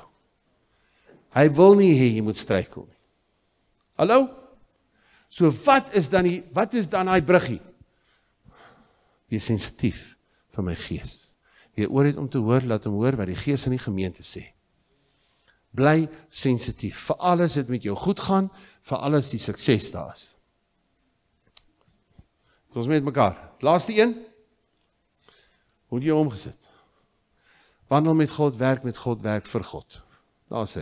Hy wil nie hê jy moet struikel nie. Hallo? So wat is dan die, wat is dan daai bruggie? Wees sensitief vir my Gees. Wie oor het om te hoor, laat hom hoor wat die Gees in die gemeente sê. Bly sensitief, vir alles dit met jou goed gaan, vir alles die sukses daar is. Ons met mekaar. Laaste een. Hoe het jy omgesit? Wandel met God, werk met God, werk vir God. Daar sê.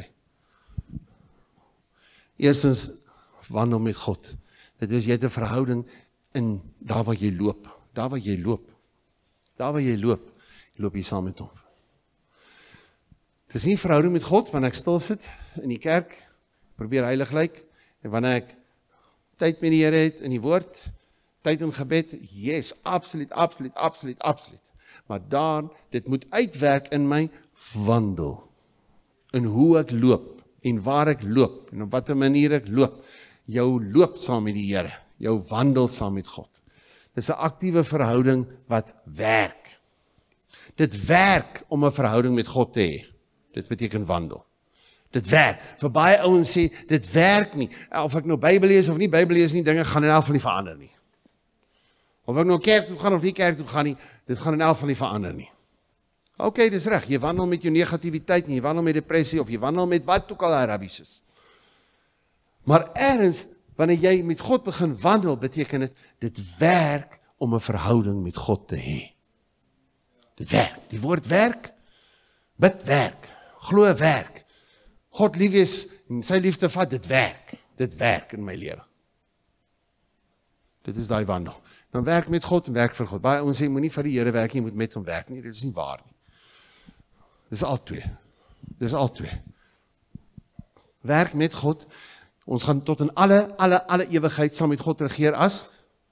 Eerstens, wandel met God. Dit is, jy het 'n verhouding in daar waar jy loop. Daar waar jy loop. Daar waar jy loop. Jy loop hier saam met hom. Dit is nie verhouding met God, wanneer ek stil sit in die kerk, probeer heilig lyk, en wanneer ek tyd met die Here het in die woord, tyd in gebed, yes, absoluut, absoluut, absoluut, absoluut. Maar dan, dit moet uitwerk in my wandel. In hoe ek loop, en waar ek loop, en op watter manier ek loop. Jou loop saam met die Here, jou wandel saam met God. Dit is 'n aktiewe verhouding wat werk. Dit werk om 'n verhouding met God te hê. Dit beteken wandel. Dit werk. Vir baie ouens sê, dit werk nie. Of ek nou Bybel lees of nie Bybel lees nie, dinge gaan in elk van nie verander nie. Of ek nou kerk toe gaan of nie kerk toe gaan nie, dit gaan in elk van nie verander nie. Ok, dis reg, jy wandel met jou negativiteit, jy wandel met depressie, of jy wandel met wat ook al Arabies is. Maar ergens, wanneer jy met God begin wandel, beteken dit, dit werk om 'n verhouding met God te hê. Dit werk, die woord werk, bid werk, glo werk. God lief is, en sy liefde vat, dit werk. Dit werk in my lewe. Dit is daai wandel. Dan werk met God en werk vir God. Baie ouens sê, moenie vir die Here werk nie, jy moet met hom werk nie. Dit is nie waar nie. Dit is al twee. Dit is al twee. Werk met God. Ons gaan tot in alle, alle, alle ewigheid saam met God regeer as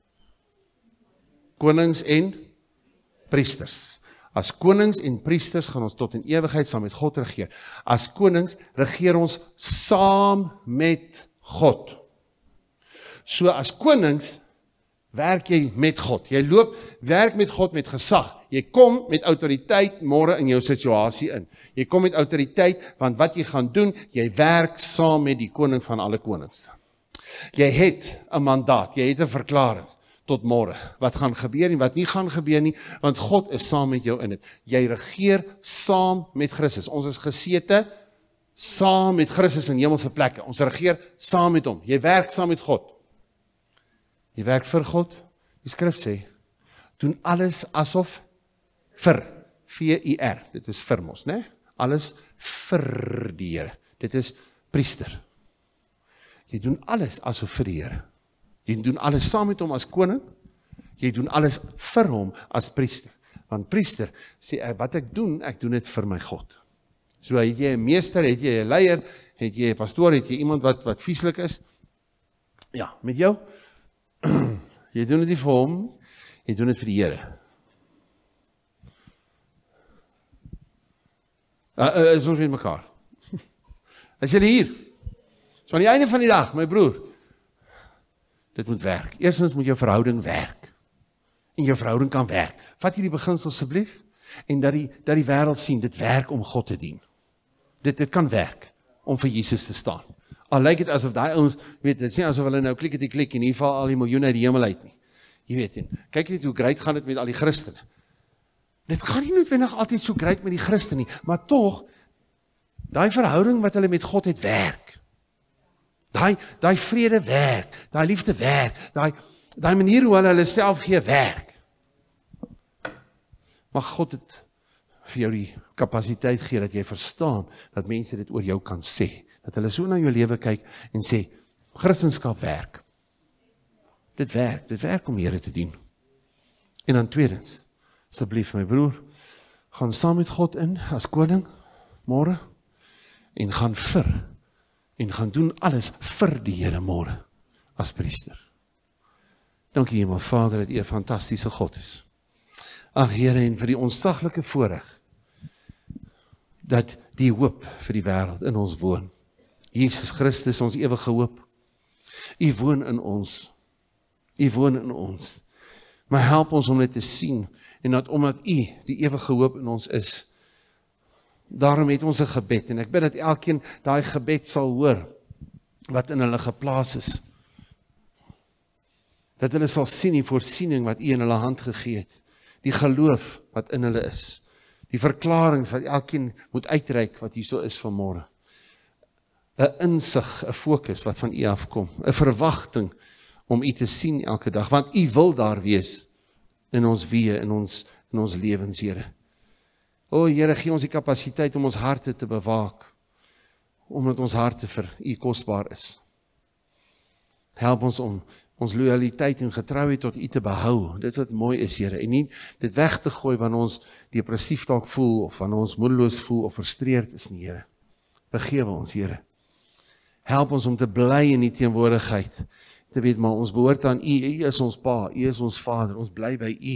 konings en priesters. As konings en priesters gaan ons tot in ewigheid saam met God regeer. As konings regeer ons saam met God. So as konings werk jy met God. Jy loop, werk met God met gesag. Jy kom met autoriteit môre in jou situasie in. Jy kom met autoriteit, want wat jy gaan doen, jy werk saam met die koning van alle konings. Jy het 'n mandaat, jy het 'n verklaring tot môre. Wat gaan gebeur en wat nie gaan gebeur nie, want God is saam met jou in dit. Jy regeer saam met Christus. Ons is gesete saam met Christus in hemelse plekke. Ons regeer saam met hom. Jy werk saam met God. Jy werk vir God. Die skrif sê, doen alles asof vir, V I R, dit is vir mos, né? Alles vir die Here. Dit is priester. Jy doen alles asof vir die Here. Jy doen alles saam met hom as koning, jy doen alles vir hom as priester. Want priester sê, wat ek doen, ek doen dit vir my God. So het jy 'n meester, het jy 'n leier, het jy 'n pastoor, het jy iemand wat, wat vieslik is? Ja, met jou? Jy doen dit nie vir hom, jy doen dit vir die Here. Uh, uh, is ons met mekaar. Is julle hier? So aan die einde van die dag, my broer, dit moet werk. Eerstens moet jou verhouding werk. En jou verhouding kan werk. Vat hierdie beginsel asseblief, en dat die, dat die wêreld sien, dit werk om God te dien. Dit, dit kan werk, om vir Jesus te staan. Al lyk dit asof daai ouens, weet, dit is nie asof hulle nou klik het die klik, en hier val al die miljoene uit die hemel uit nie. Jy weet, en kyk net hoe great gaan dit met al die Christene. Dit gaan nie noodwendig altyd so great met die Christen nie, maar tog, daai verhouding wat hulle met God het werk. Daai, daai vrede werk, daai liefde werk, daai, daai manier hoe hulle hulle self gee werk. Mag God het vir jou die kapasiteit gee, dat jy verstaan, dat mense dit oor jou kan sê. Dat hulle so na jou lewe kyk en sê, Christendom werk. Dit werk, dit werk om Here te dien. En dan tweedens, asseblief my broer, gaan saam met God in, as koning, môre, en gaan vir, en gaan doen alles vir die Here môre, as priester. Dankie Hemel Vader, dat U 'n fantastiese God is. Ag Here, en vir die onsaglike voorreg, dat die hoop vir die wêreld in ons woon. Jesus Christus, ons ewige hoop. U woon in ons. U woon in ons. Maar help ons om dit te sien, en dat omdat U die ewige hoop in ons is, daarom het ons 'n gebed, en ek bid dat elkeen daai gebed sal hoor, wat in hulle geplaas is. Dat hulle sal sien die voorsiening wat U in hulle hand gegee het, die geloof wat in hulle is, die verklarings wat elkeen moet uitreik, wat hier so is vanmôre. 'n insig, 'n fokus wat van U afkom, 'n verwagting om U te sien elke dag, want U wil daar wees in ons weë, in ons, in ons lewens, Here. O Here, gee ons die kapasiteit om ons harte te bewaak, omdat ons harte vir U kosbaar is. Help ons om ons loyaliteit en getrouheid tot U te behou, dit wat mooi is, Here, en nie dit weg te gooi wanneer ons depressief dalk voel, of wanneer ons moedeloos voel, of frustreerd is nie, Here. Vergewe ons, Here. Help ons om te bly in die teenwoordigheid, te weet, maar ons behoort aan U, U is ons Pa, U is ons Vader, ons bly by U.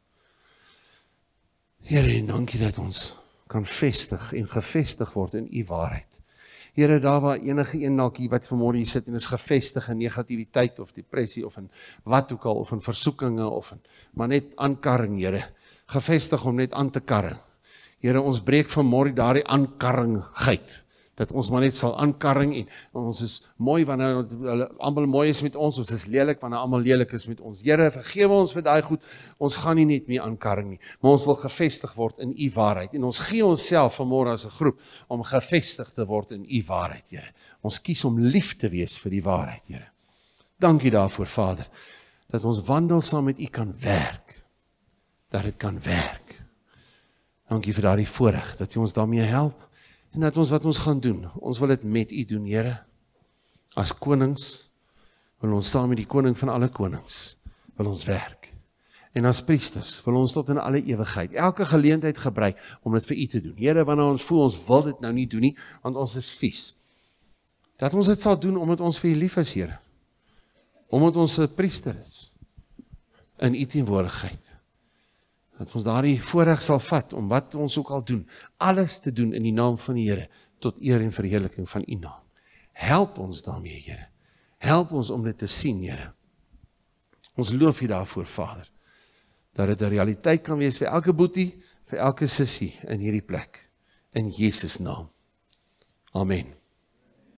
Here, en dankie dat ons kan vestig en gevestig word in U waarheid. Here, daar waar enige een dalk hier wat vanmôre hier sit en is gevestig in negativiteit of depressie of in wat ook al, of in versoekinge of in, maar net aankarring, Here, gevestig om net aan te karring. Here, ons breek vanmôre daardie aankarringheid, dat ons maar net sal aankarring en ons is mooi wanneer hulle almal mooi is met ons, ons is lelik wanneer almal lelik is met ons. Here, vergewe ons vir daai goed, ons gaan nie net meer aankarring nie, maar ons wil gevestig word in U waarheid en ons gee onsself vanmôre as 'n groep om gevestig te word in U waarheid, Here. Ons kies om lief te wees vir die waarheid, Here. Dankie daarvoor, Vader, dat ons wandel saam met U kan werk, dat dit kan werk. Dankie vir daardie voorreg, dat U ons daarmee help. En dat ons wat ons gaan doen, ons wil dit met U doen, Here. As konings, wil ons saam met die koning van alle konings, wil ons werk. En as priesters, wil ons tot in alle ewigheid, elke geleentheid gebruik, om dit vir U te doen. Here, wanneer ons voel, ons wil dit nou nie doen nie, want ons is vies. Dat ons dit sal doen, omdat ons vir U lief is, Here. Omdat ons 'n priester is, in U teenwoordigheid. Dat ons daardie voorreg sal vat, om wat ons ook al doen, alles te doen in die naam van die Here, tot eer en verheerliking van U naam. Help ons daarmee, Here. Help ons om dit te sien, Here. Ons loof U daarvoor, Vader, dat dit 'n realiteit kan wees vir elke boetie, vir elke sussie in hierdie plek. In Jesus naam. Amen.